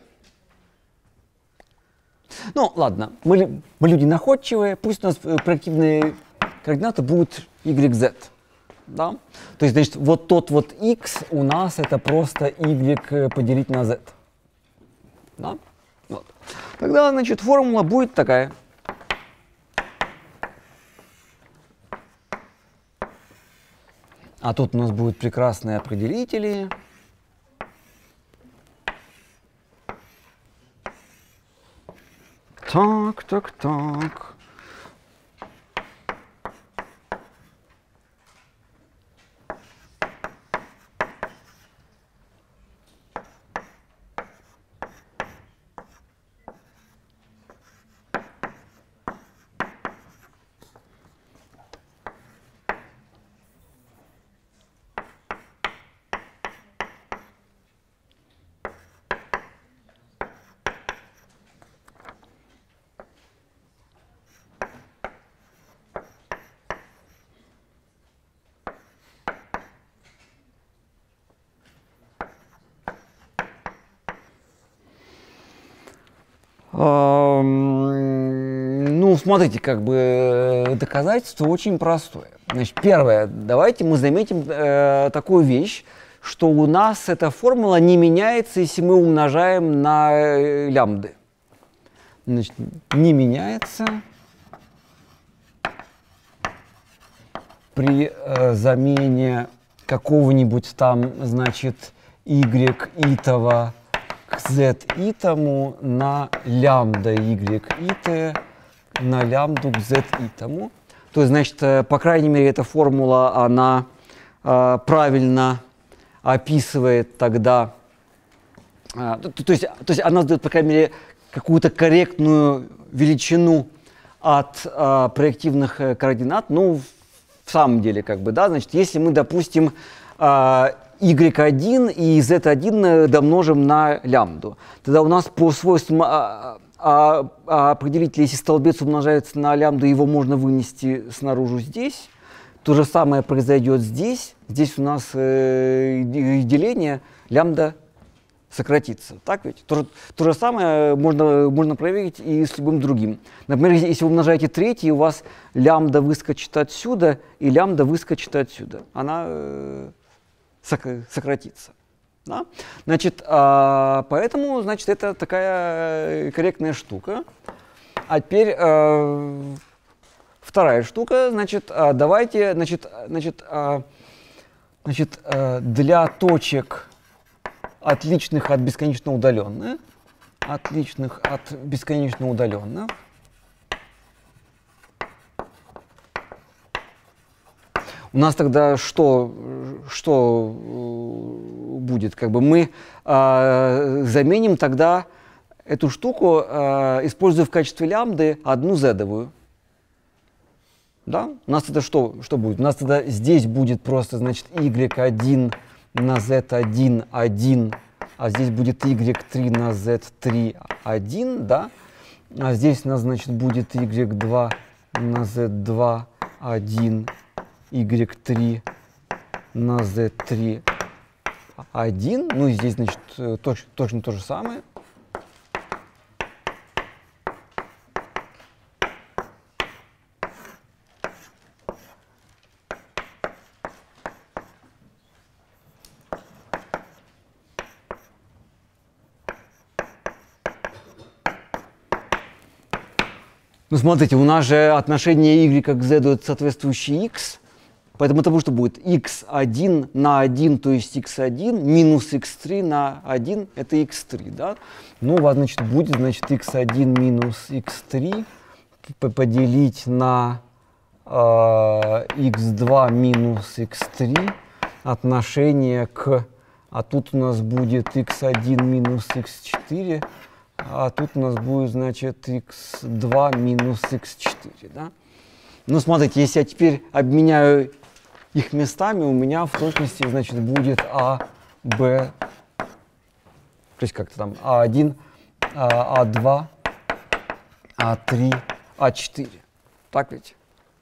Ну, ладно, мы люди находчивые, пусть у нас проективные координаты будут YZ. Да? То есть, значит, вот тот вот x у нас это просто y поделить на z. Да? Вот. Тогда, значит, формула будет такая. А тут у нас будут прекрасные определители. Так. Ну, смотрите, как бы доказательство очень простое. Значит, первое, давайте мы заметим такую вещь, что у нас эта формула не меняется, если мы умножаем на лямбды. Значит, не меняется при замене какого-нибудь там, значит, y итого к z итому на лямбда y ит на лямбду к z итому. То есть, значит, по крайней мере, эта формула, она правильно описывает тогда, то есть она дает, по крайней мере, какую-то корректную величину от проективных координат. Ну, в самом деле, как бы, да, значит, если мы, допустим, y1 и z1 домножим на лямбду, тогда у нас по свойствам определителя, если столбец умножается на лямбду, его можно вынести снаружи здесь. То же самое произойдет здесь. Здесь у нас деление лямбда сократится. Так ведь? То же самое можно проверить и с любым другим. Например, если вы умножаете третий, у вас лямбда выскочит отсюда, и лямбда выскочит отсюда. Она сократится. Да? Значит, поэтому, значит, это такая корректная штука. А теперь вторая штука, значит, давайте, для точек отличных от бесконечно удаленных, у нас тогда что будет? Как бы мы заменим тогда эту штуку, используя в качестве лямбды одну z-овую. Да? У нас тогда что будет? У нас тогда здесь будет просто, значит, y1 на z1 1, а здесь будет y3 на z3 1, да? А здесь у нас, значит, будет y2 на z2 1, y3 на z3 1. Ну и здесь, значит, точно то же самое. Ну, смотрите, у нас же отношение y к z дает соответствующий x. Поэтому это что будет x1 на 1, то есть x1, минус x3 на 1, это x3, да? Ну, у вас, значит, будет, значит, x1 минус x3 поделить на x2 минус x3 отношение к... А тут у нас будет x1 минус x4, а тут у нас будет, значит, x2 минус x4, да? Ну, смотрите, если я теперь обменяю их местами, у меня в точности, значит, будет А, Б, то есть как-то там А1, А2, А3, А4. Так ведь?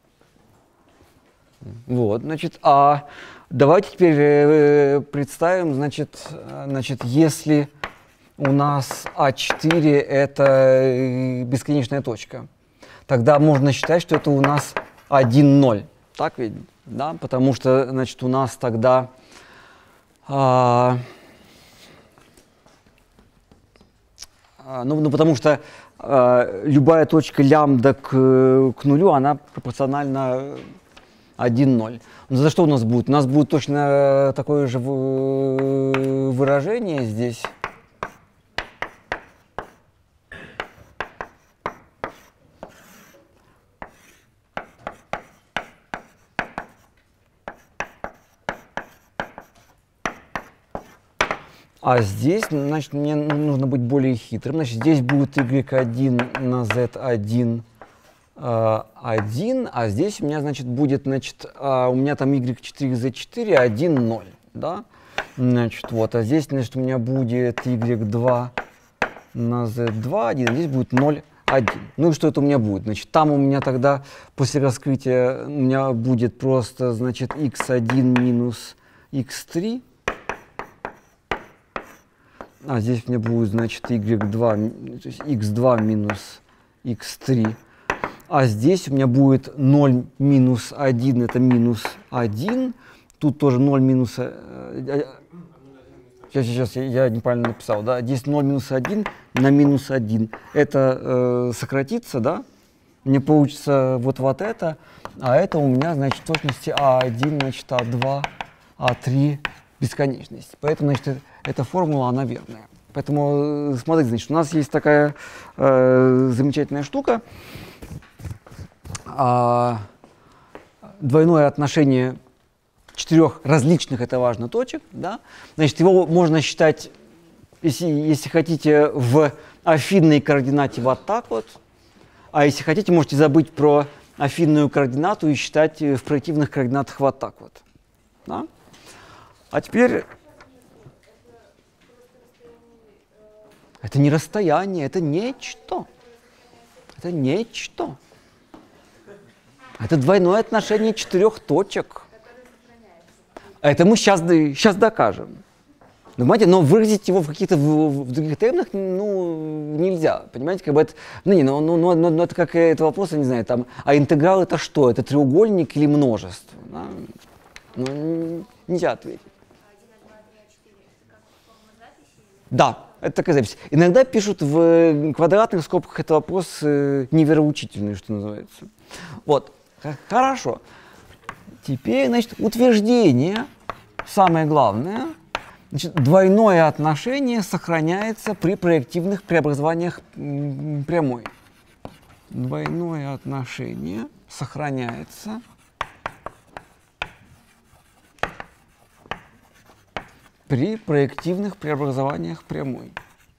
Вот, значит, давайте теперь представим, значит, если у нас А4 это бесконечная точка, тогда можно считать, что это у нас 1, 0. Так ведь? Да, потому что, значит, у нас тогда ну, потому что любая точка лямбда к нулю, она пропорциональна 1, 0. Но за что у нас будет? У нас будет точно такое же выражение здесь. А здесь, значит, мне нужно быть более хитрым. Значит, здесь будет y1 на z1 1, а здесь у меня, значит, будет, значит, у меня там y4, z4, 1, 0, да? Значит, вот, а здесь, значит, у меня будет y2 на z2, 1, а здесь будет 0, 1. Ну и что это у меня будет? Значит, там у меня тогда после раскрытия у меня будет просто, значит, x1 минус x3, а здесь у меня будет, значит, y2, то есть x2 минус x3. А здесь у меня будет 0 минус 1, это минус 1. Тут тоже 0 минус... Сейчас, я неправильно написал, да? Здесь 0 минус 1 на минус 1. Это сократится, да? Мне получится вот это, а это у меня, значит, в точности А1, значит, А2, А3, бесконечность. Поэтому, значит, эта формула, она верная. Поэтому, смотрите, значит, у нас есть такая замечательная штука. Двойное отношение 4 различных, это важно, точек. Да? Значит, его можно считать, если хотите, в афинной координате вот так вот. А если хотите, можете забыть про афинную координату и считать в проективных координатах вот так вот. Да? А теперь... Это не расстояние, это нечто. Это нечто. Это двойное отношение 4 точек. Это мы сейчас докажем. Понимаете, но выразить его в каких-то в других терминах, ну, нельзя. Понимаете, как бы это, ну, это как это вопрос, я не знаю, там, а интеграл это что? Это треугольник или множество? Да? Ну, нельзя ответить. Да, это такая запись. Иногда пишут в квадратных скобках, это вопрос невероучительный, что называется. Вот, хорошо. Теперь, значит, утверждение, самое главное, значит, двойное отношение сохраняется при проективных преобразованиях прямой. Двойное отношение сохраняется при проективных преобразованиях прямой.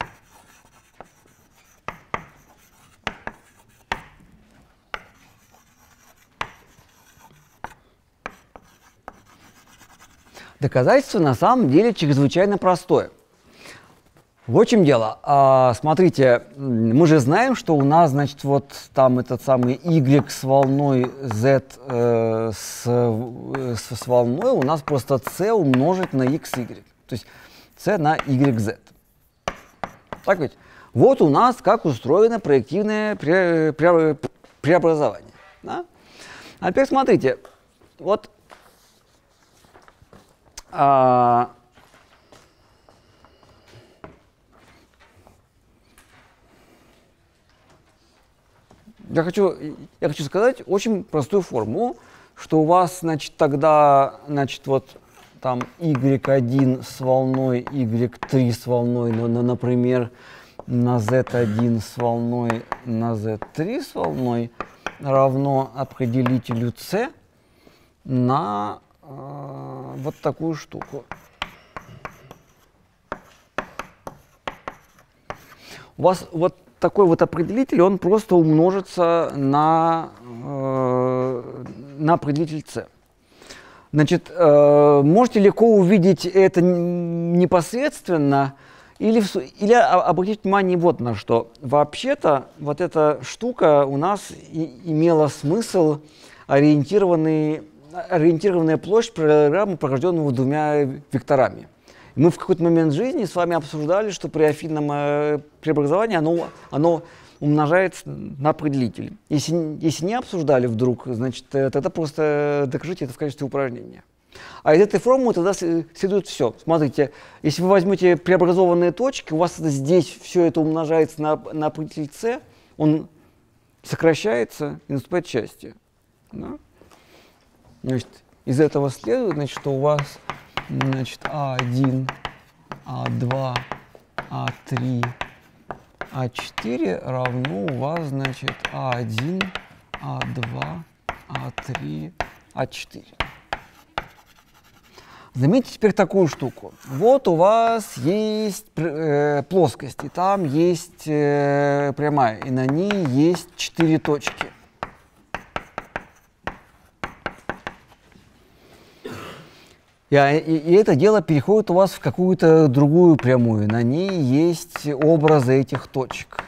Доказательство на самом деле чрезвычайно простое. Вот в чем дело. Смотрите, мы же знаем, что у нас, значит, вот там этот самый y с волной z с волной, у нас просто c умножить на xy. То есть c на yz. Так ведь? Вот у нас как устроено проективное преобразование. Да? А теперь смотрите, вот я хочу сказать очень простую формулу, что у вас, значит, тогда, значит, вот там y1 с волной, y3 с волной, например, на z1 с волной, на z3 с волной равно определителю c на вот такую штуку. У вас вот такой вот определитель, он просто умножится на определитель c. Значит, можете легко увидеть это непосредственно, или обратить внимание вот на что. Вообще-то вот эта штука у нас имела смысл ориентированная площадь программы, порожденного двумя векторами. Мы в какой-то момент жизни с вами обсуждали, что при афинном преобразовании оно умножается на определитель. Если не обсуждали вдруг, значит, тогда просто докажите это в качестве упражнения. А из этой формулы тогда следует все. Смотрите, если вы возьмете преобразованные точки, у вас здесь все это умножается на определитель c, он сокращается и наступает счастье. Да? Значит, из этого следует, значит, что у вас, значит, А1, А2, А3, А4 равно у вас, значит, А1, А2, А3, А4. Заметьте теперь такую штуку. Вот у вас есть плоскость, и там есть прямая, и на ней есть 4 точки. И это дело переходит у вас в какую-то другую прямую. На ней есть образы этих точек.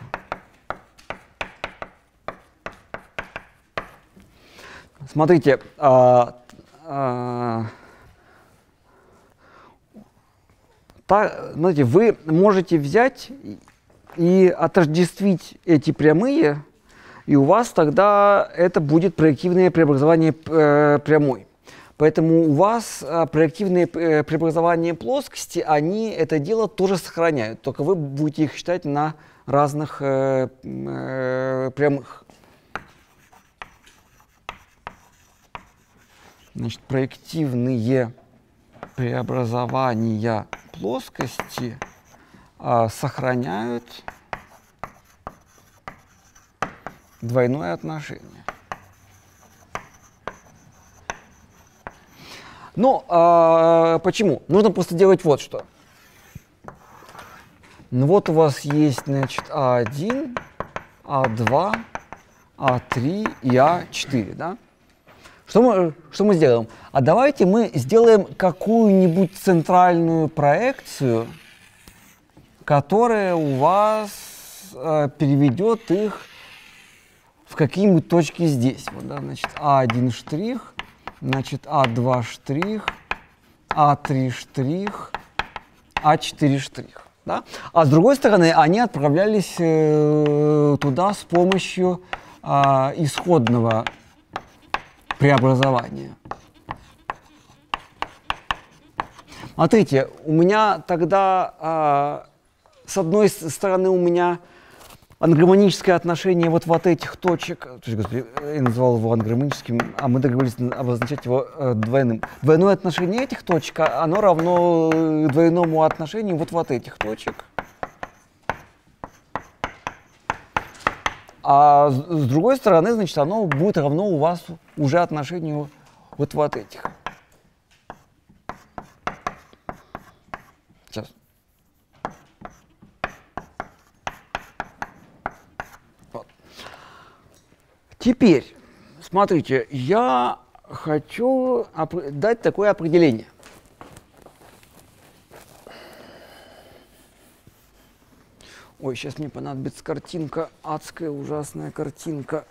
Смотрите, знаете, вы можете взять и отождествить эти прямые, и у вас тогда это будет проективное преобразование прямой. Поэтому у вас проективные преобразования плоскости, они это дело тоже сохраняют, только вы будете их считать на разных прямых. Значит, проективные преобразования плоскости сохраняют двойное отношение. Ну, почему? Нужно просто делать вот что. Ну, вот у вас есть, значит, А1, А2, А3 и А4, да? Что мы сделаем? А давайте мы сделаем какую-нибудь центральную проекцию, которая у вас переведет их в какие-нибудь точки здесь. Вот, да? Значит, А1 штрих, значит, А2 штрих, А3 штрих, А4 штрих. Да? А с другой стороны, они отправлялись туда с помощью исходного преобразования. Смотрите, у меня тогда, с одной стороны, у меня ангармоническое отношение вот этих точек, господи, я назвал его ангармоническим, а мы договорились обозначать его двойным. Двойное отношение этих точек, оно равно двойному отношению вот этих точек. А с другой стороны, значит, оно будет равно у вас уже отношению вот этих. Сейчас. Вот. Теперь, смотрите, я хочу дать такое определение. Ой, сейчас мне понадобится картинка, адская, ужасная картинка.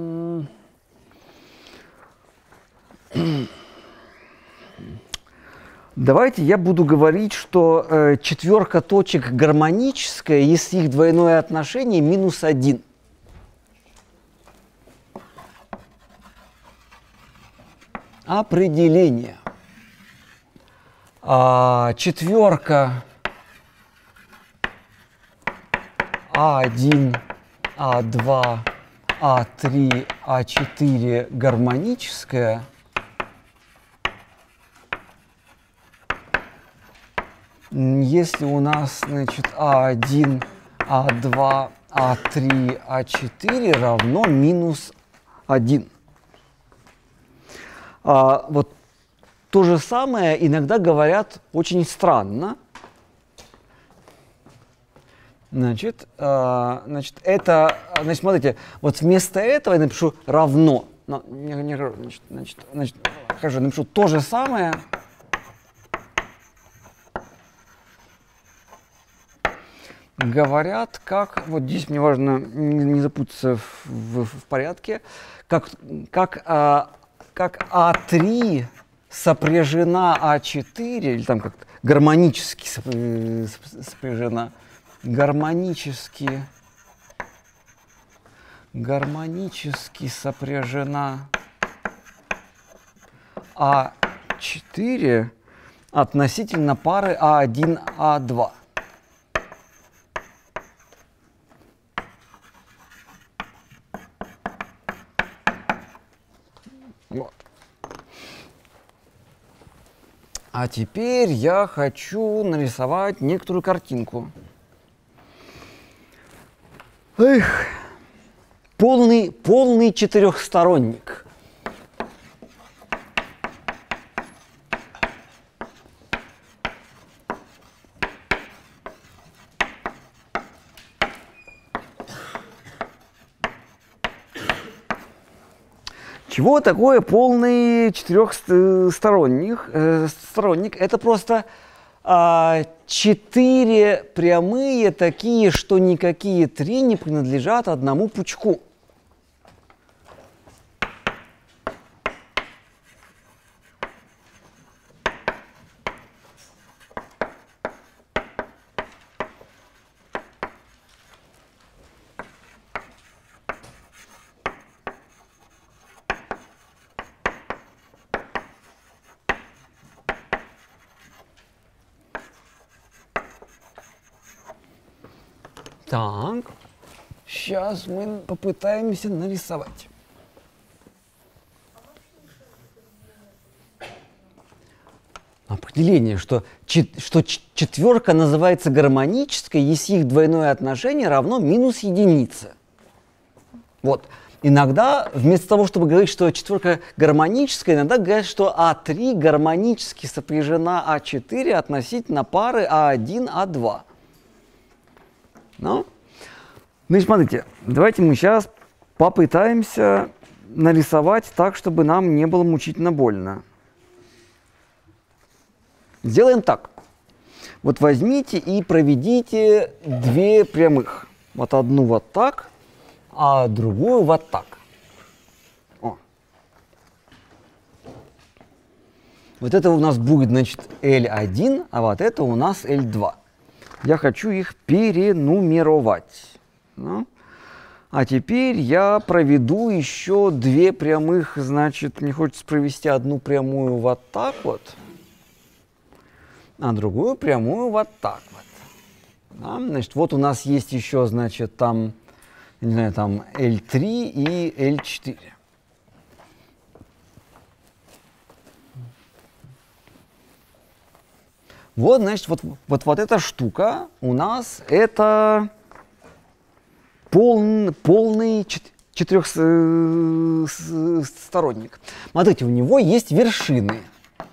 Давайте я буду говорить, что четверка точек гармоническая, если их двойное отношение -1. Определение. Четверка А1, А2, А3, А4 гармоническая Если у нас, значит, А1, А2, А3, А4 равно минус 1. Вот то же самое иногда говорят очень странно. Значит, смотрите, вот вместо этого я напишу равно. Хорошо, напишу то же самое. Говорят, как, вот здесь мне важно не запутаться в порядке, как А3 сопряжена А4, или там как-то гармонически сопряжена, гармонически сопряжена А4 относительно пары А1, А2. Вот. А теперь я хочу нарисовать некоторую картинку. Эх, полный четырехсторонник. Чего такое полный четырехсторонник? Это просто 4 прямые такие, что никакие 3 не принадлежат одному пучку. Так, сейчас мы попытаемся нарисовать. Определение, что четверка называется гармонической, если их двойное отношение равно минус единице. Вот. Иногда, вместо того, чтобы говорить, что четверка гармоническая, иногда говорят, что А3 гармонически сопряжена А4 относительно пары А1, А2. Ну, значит, смотрите, давайте мы сейчас попытаемся нарисовать так, чтобы нам не было мучительно больно. Сделаем так. Вот возьмите и проведите 2 прямых. Вот одну вот так, а другую вот так. О. Вот это у нас будет, значит, L1, а вот это у нас L2. Я хочу их перенумеровать. Ну. А теперь я проведу еще 2 прямых, значит, мне хочется провести одну прямую вот так вот, а другую прямую вот так вот. Да? Значит, вот у нас есть еще, значит, там, не знаю, там L3 и L4. Вот, значит, вот эта штука у нас это полный четырехсторонник. Смотрите, у него есть вершины.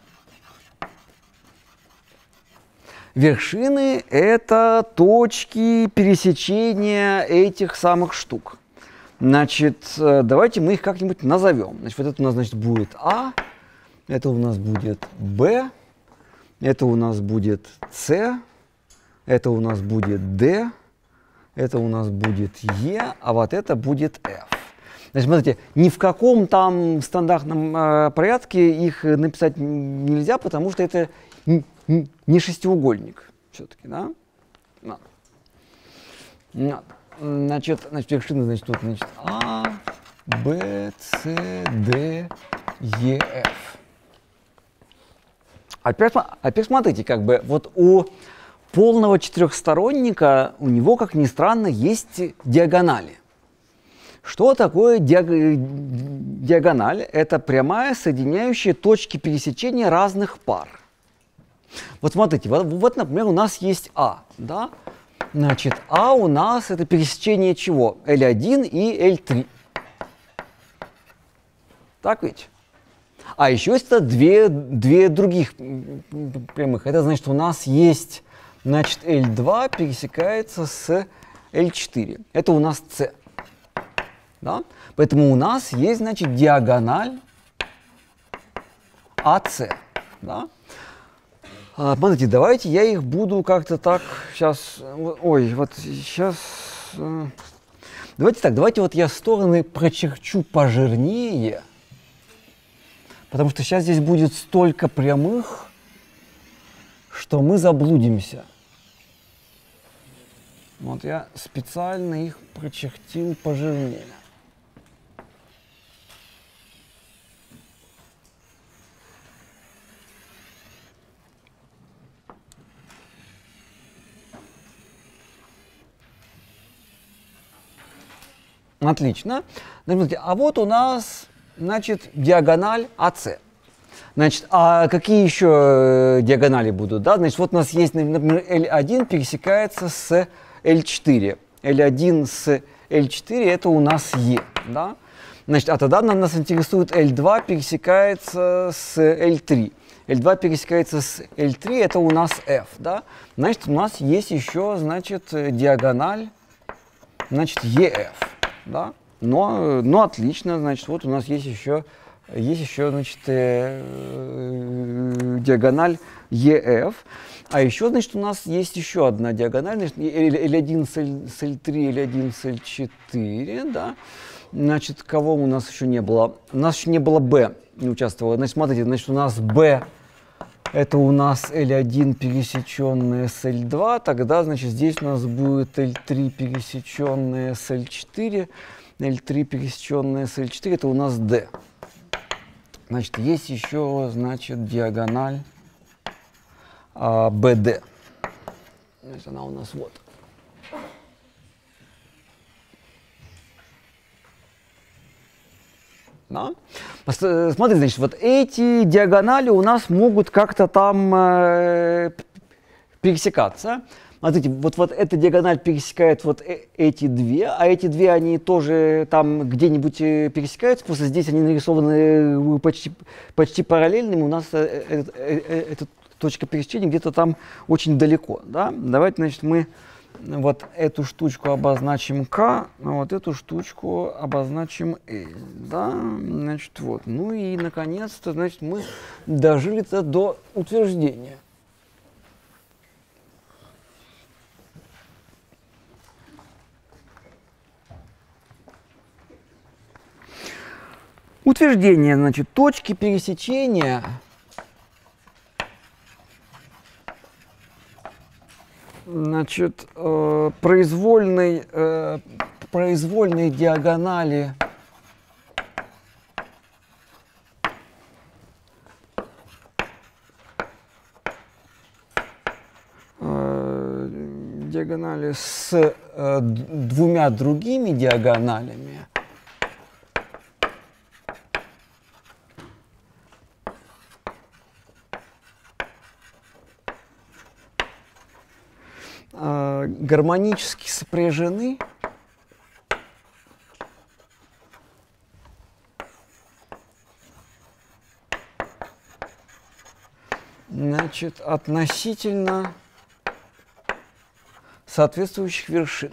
Вершины – это точки пересечения этих самых штук. Значит, давайте мы их как-нибудь назовем. Значит, вот это у нас, значит, будет А, это у нас будет Б, это у нас будет С, это у нас будет Д, это у нас будет Е, а вот это будет F. Значит, смотрите, ни в каком там стандартном порядке их написать нельзя, потому что это не шестиугольник все-таки, да? Значит, вершины, значит, тут, значит, А, Б, С, Д, Е, Ф. Опять смотрите, как бы вот у полного четырехсторонника у него, как ни странно, есть диагонали. Что такое диагональ? Это прямая, соединяющая точки пересечения разных пар. Вот смотрите, вот, например, у нас есть А, да? Значит, А у нас это пересечение чего? L1 и L3. Так ведь? А еще есть это две других прямых. Это значит, у нас есть, значит, L2 пересекается с L4. Это у нас С. Да? Поэтому у нас есть, значит, диагональ АС. Да? Смотрите, давайте я их буду как-то так сейчас... Ой, вот сейчас... Давайте так, давайте вот я стороны прочерчу пожирнее, потому что сейчас здесь будет столько прямых, что мы заблудимся. Вот я специально их прочертил пожирнее. Отлично. Смотрите, а вот у нас, значит, диагональ АС. Значит, а какие еще диагонали будут? Да? Значит, вот у нас есть, например, L1 пересекается с L4. L1 с L4 это у нас Е. Да? Значит, а тогда нас интересует L2 пересекается с L3. L2 пересекается с L3, это у нас F. Да? Значит, у нас есть еще, значит, диагональ, значит, EF. Да? Но отлично, значит, вот у нас есть еще значит, диагональ EF. А еще, значит, у нас есть еще одна диагональ, значит, L1 с L3, L1 с L4, да? Значит, кого у нас еще не было? У нас еще не было B, не участвовало. Значит, смотрите, значит, у нас B это у нас L1 пересеченное с L2, тогда, значит, здесь у нас будет L3 пересеченное с L4, L3 пересеченное с L4, это у нас D. Значит, есть еще, значит, диагональ BD. Значит, она у нас вот. Да? Смотрите, значит, вот эти диагонали у нас могут как-то там пересекаться. Смотрите, вот эта диагональ пересекает вот эти две, а эти две, они тоже там где-нибудь пересекаются, просто здесь они нарисованы почти параллельными, у нас эта точка пересечения где-то там очень далеко. Да? Давайте, значит, мы вот эту штучку обозначим К, а вот эту штучку обозначим L. Да? Значит, вот. Ну и, наконец-то, значит, мы дожили-то до утверждения. Утверждение, значит, точки пересечения значит, произвольной диагонали с двумя другими диагоналями гармонически сопряжены значит, относительно соответствующих вершин.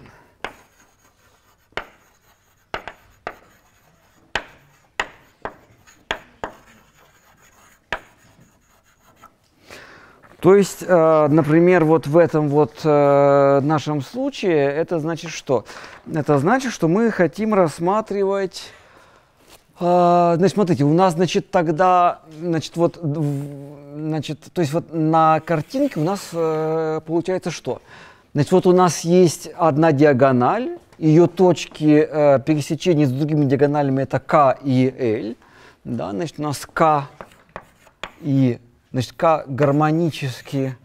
То есть, например, вот в этом вот нашем случае, это значит что? Это значит, что мы хотим рассматривать, значит, смотрите, у нас, значит, тогда, значит, вот, значит, то есть вот на картинке у нас получается что? Значит, вот у нас есть одна диагональ, ее точки пересечения с другими диагоналями это К и L, да, значит, у нас К и значит, К гармонически,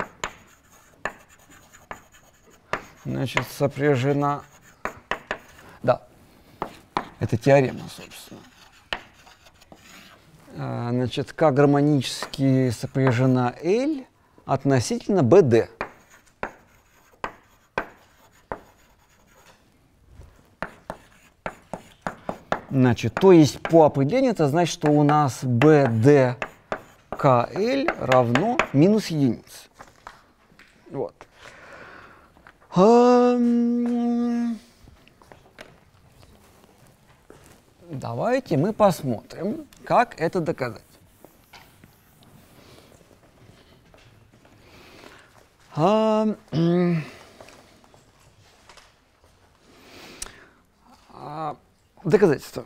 значит, сопряжена, да, это теорема, собственно. Значит, К гармонически сопряжена L, относительно BD. Значит, то есть по определению это значит, что у нас BDKL равно минус единице. Вот. Давайте мы посмотрим, как это доказать. Доказательство.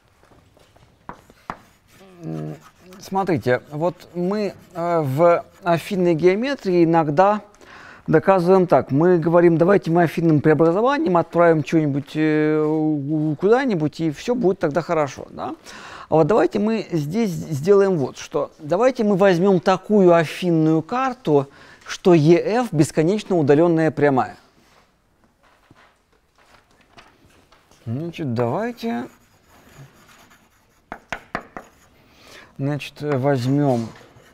Смотрите, вот мы в афинной геометрии иногда доказываем так. Мы говорим, давайте мы афинным преобразованием отправим что-нибудь куда-нибудь, и все будет тогда хорошо. Да? А вот давайте мы здесь сделаем вот что. Давайте мы возьмем такую афинную карту, что EF бесконечно удаленная прямая. Значит, давайте возьмем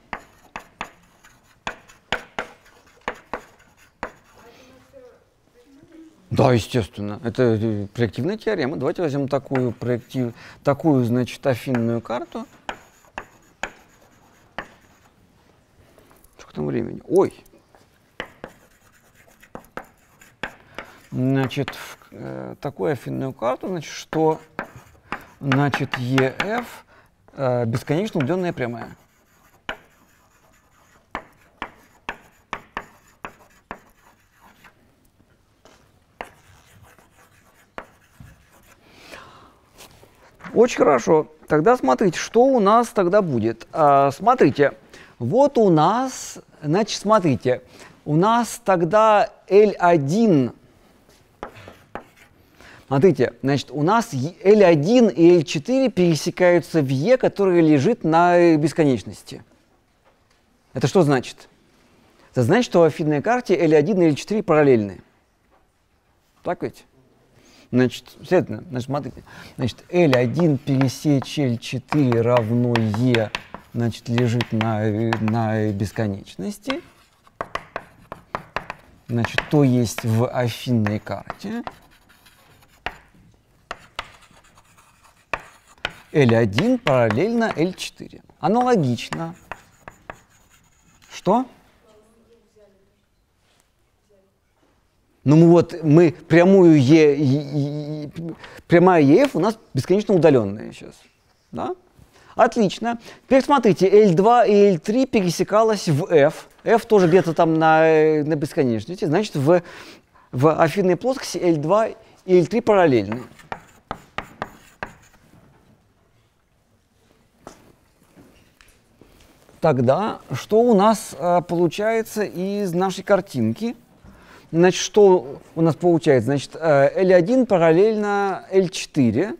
да, естественно, это проективная теорема. Давайте возьмем такую, значит, афинную карту. Сколько там времени? Ой! Значит, такую афинную карту, значит, что, значит, EF бесконечно удаленная прямая. Очень хорошо. Тогда смотрите, что у нас тогда будет. Смотрите, вот у нас, значит, смотрите, у нас тогда L1. Смотрите, значит, у нас L1 и L4 пересекаются в E, которое лежит на бесконечности. Это что значит? Это значит, что в афинной карте L1 и L4 параллельны. Так ведь? Значит, следовательно, смотрите, значит, L1 пересечь L4 равно E, значит, лежит на бесконечности. Значит, то есть в афинной карте L1 параллельно L4. Аналогично. Что? Ну мы прямую прямая EF у нас бесконечно удаленная сейчас. Да? Отлично. Теперь смотрите, L2 и L3 пересекалось в F. F тоже где-то там на бесконечности. Значит, в афинной плоскости L2 и L3 параллельны. Тогда что у нас получается из нашей картинки? Значит, что у нас получается? Значит, L1 параллельно L4.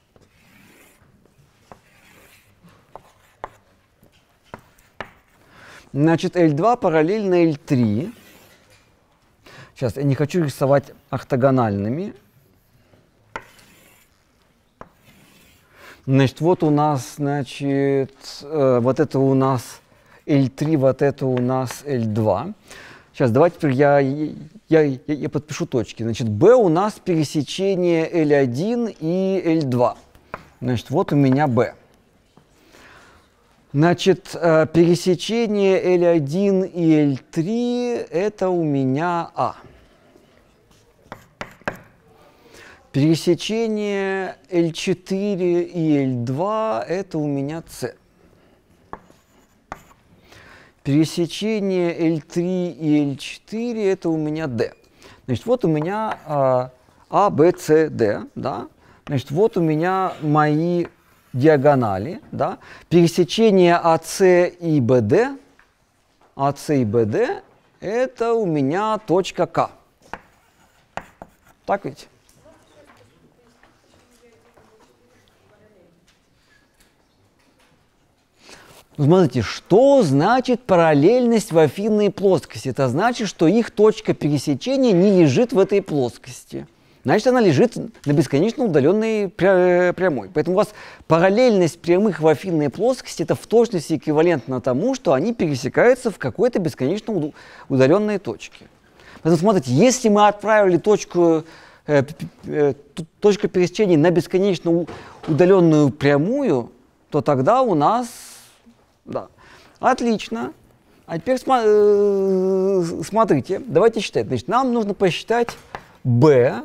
Значит, L2 параллельно L3. Сейчас, я не хочу рисовать ортогональными. Значит, вот у нас, значит, вот это у нас L3, вот это у нас L2. Сейчас, давайте теперь я подпишу точки. Значит, B у нас пересечение L1 и L2. Значит, вот у меня B. Значит, пересечение L1 и L3 это у меня А. Пересечение L4 и L2 это у меня С. Пересечение L3 и L4 это у меня D. Значит, вот у меня А, Б, С, Д. Да? Значит, вот у меня мои диагонали. Да? Пересечение АС и БД. АС и БД это у меня точка К. Так ведь? Смотрите, что значит параллельность в афинной плоскости? Это значит, что их точка пересечения не лежит в этой плоскости. значит, она лежит на бесконечно удаленной прямой. Поэтому у вас параллельность прямых в афинной плоскости – это в точности эквивалентно тому, что они пересекаются в какой-то бесконечно удаленной точке. Поэтому смотрите, если мы отправили точку пересечения на бесконечно удаленную прямую, то тогда у нас… Да. Отлично. А теперь смотрите, давайте считать. Значит, нам нужно посчитать B,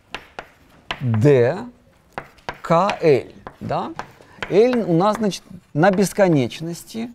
D, K, L. Да? L у нас, значит, на бесконечности.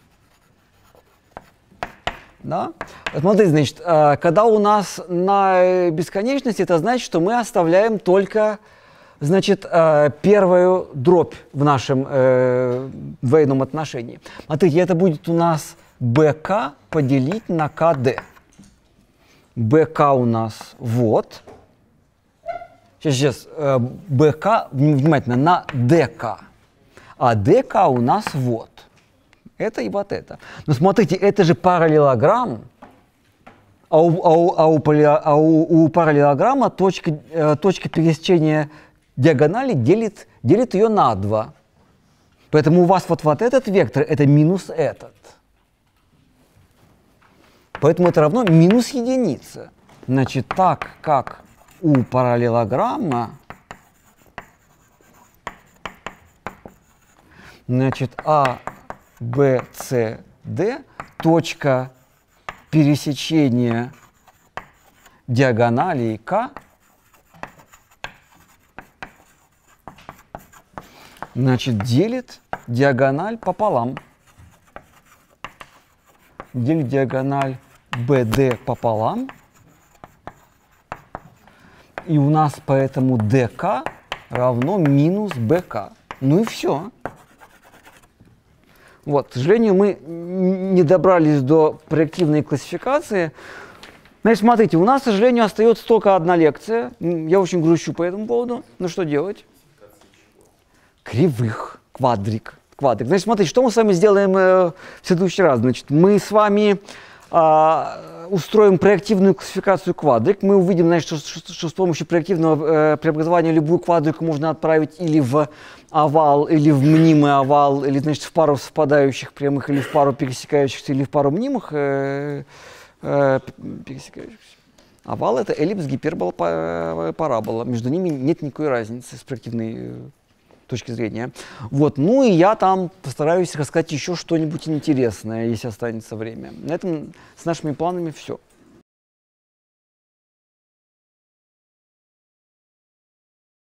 Да? Смотрите, значит, когда у нас на бесконечности, это значит, что мы оставляем только, значит, первую дробь в нашем двойном отношении. Смотрите, это будет у нас BK поделить на KD. BK у нас вот. Сейчас, BK, внимательно, на DK. А DK у нас вот. Это и вот это. Но смотрите, это же параллелограмм. А у параллелограмма точка пересечения диагонали делит ее на 2. Поэтому у вас вот этот вектор – это минус этот. Поэтому это равно минус единица. Значит, так как у параллелограмма, значит, А, Б, С, Д, точка пересечения диагоналей К, значит, делит диагональ пополам. Делит диагональ BD пополам. И у нас поэтому DK равно минус BK. Ну и все. Вот, к сожалению, мы не добрались до проективной классификации. Значит, смотрите, у нас, к сожалению, остается только одна лекция. Я очень грущу по этому поводу. Ну что делать? Кривых. Квадрик. Значит, смотрите, что мы с вами сделаем в следующий раз. Значит, мы с вами устроим проективную классификацию квадрик. Мы увидим, значит, что с помощью проективного преобразования любую квадрику можно отправить или в овал, или в мнимый овал, или, значит, в пару совпадающих прямых, или в пару пересекающихся, или в пару мнимых пересекающихся. Овал – это эллипс, гипербола, парабола. Между ними нет никакой разницы с проективной точки зрения. Вот. Ну и я там постараюсь рассказать еще что-нибудь интересное, если останется время. На этом с нашими планами все.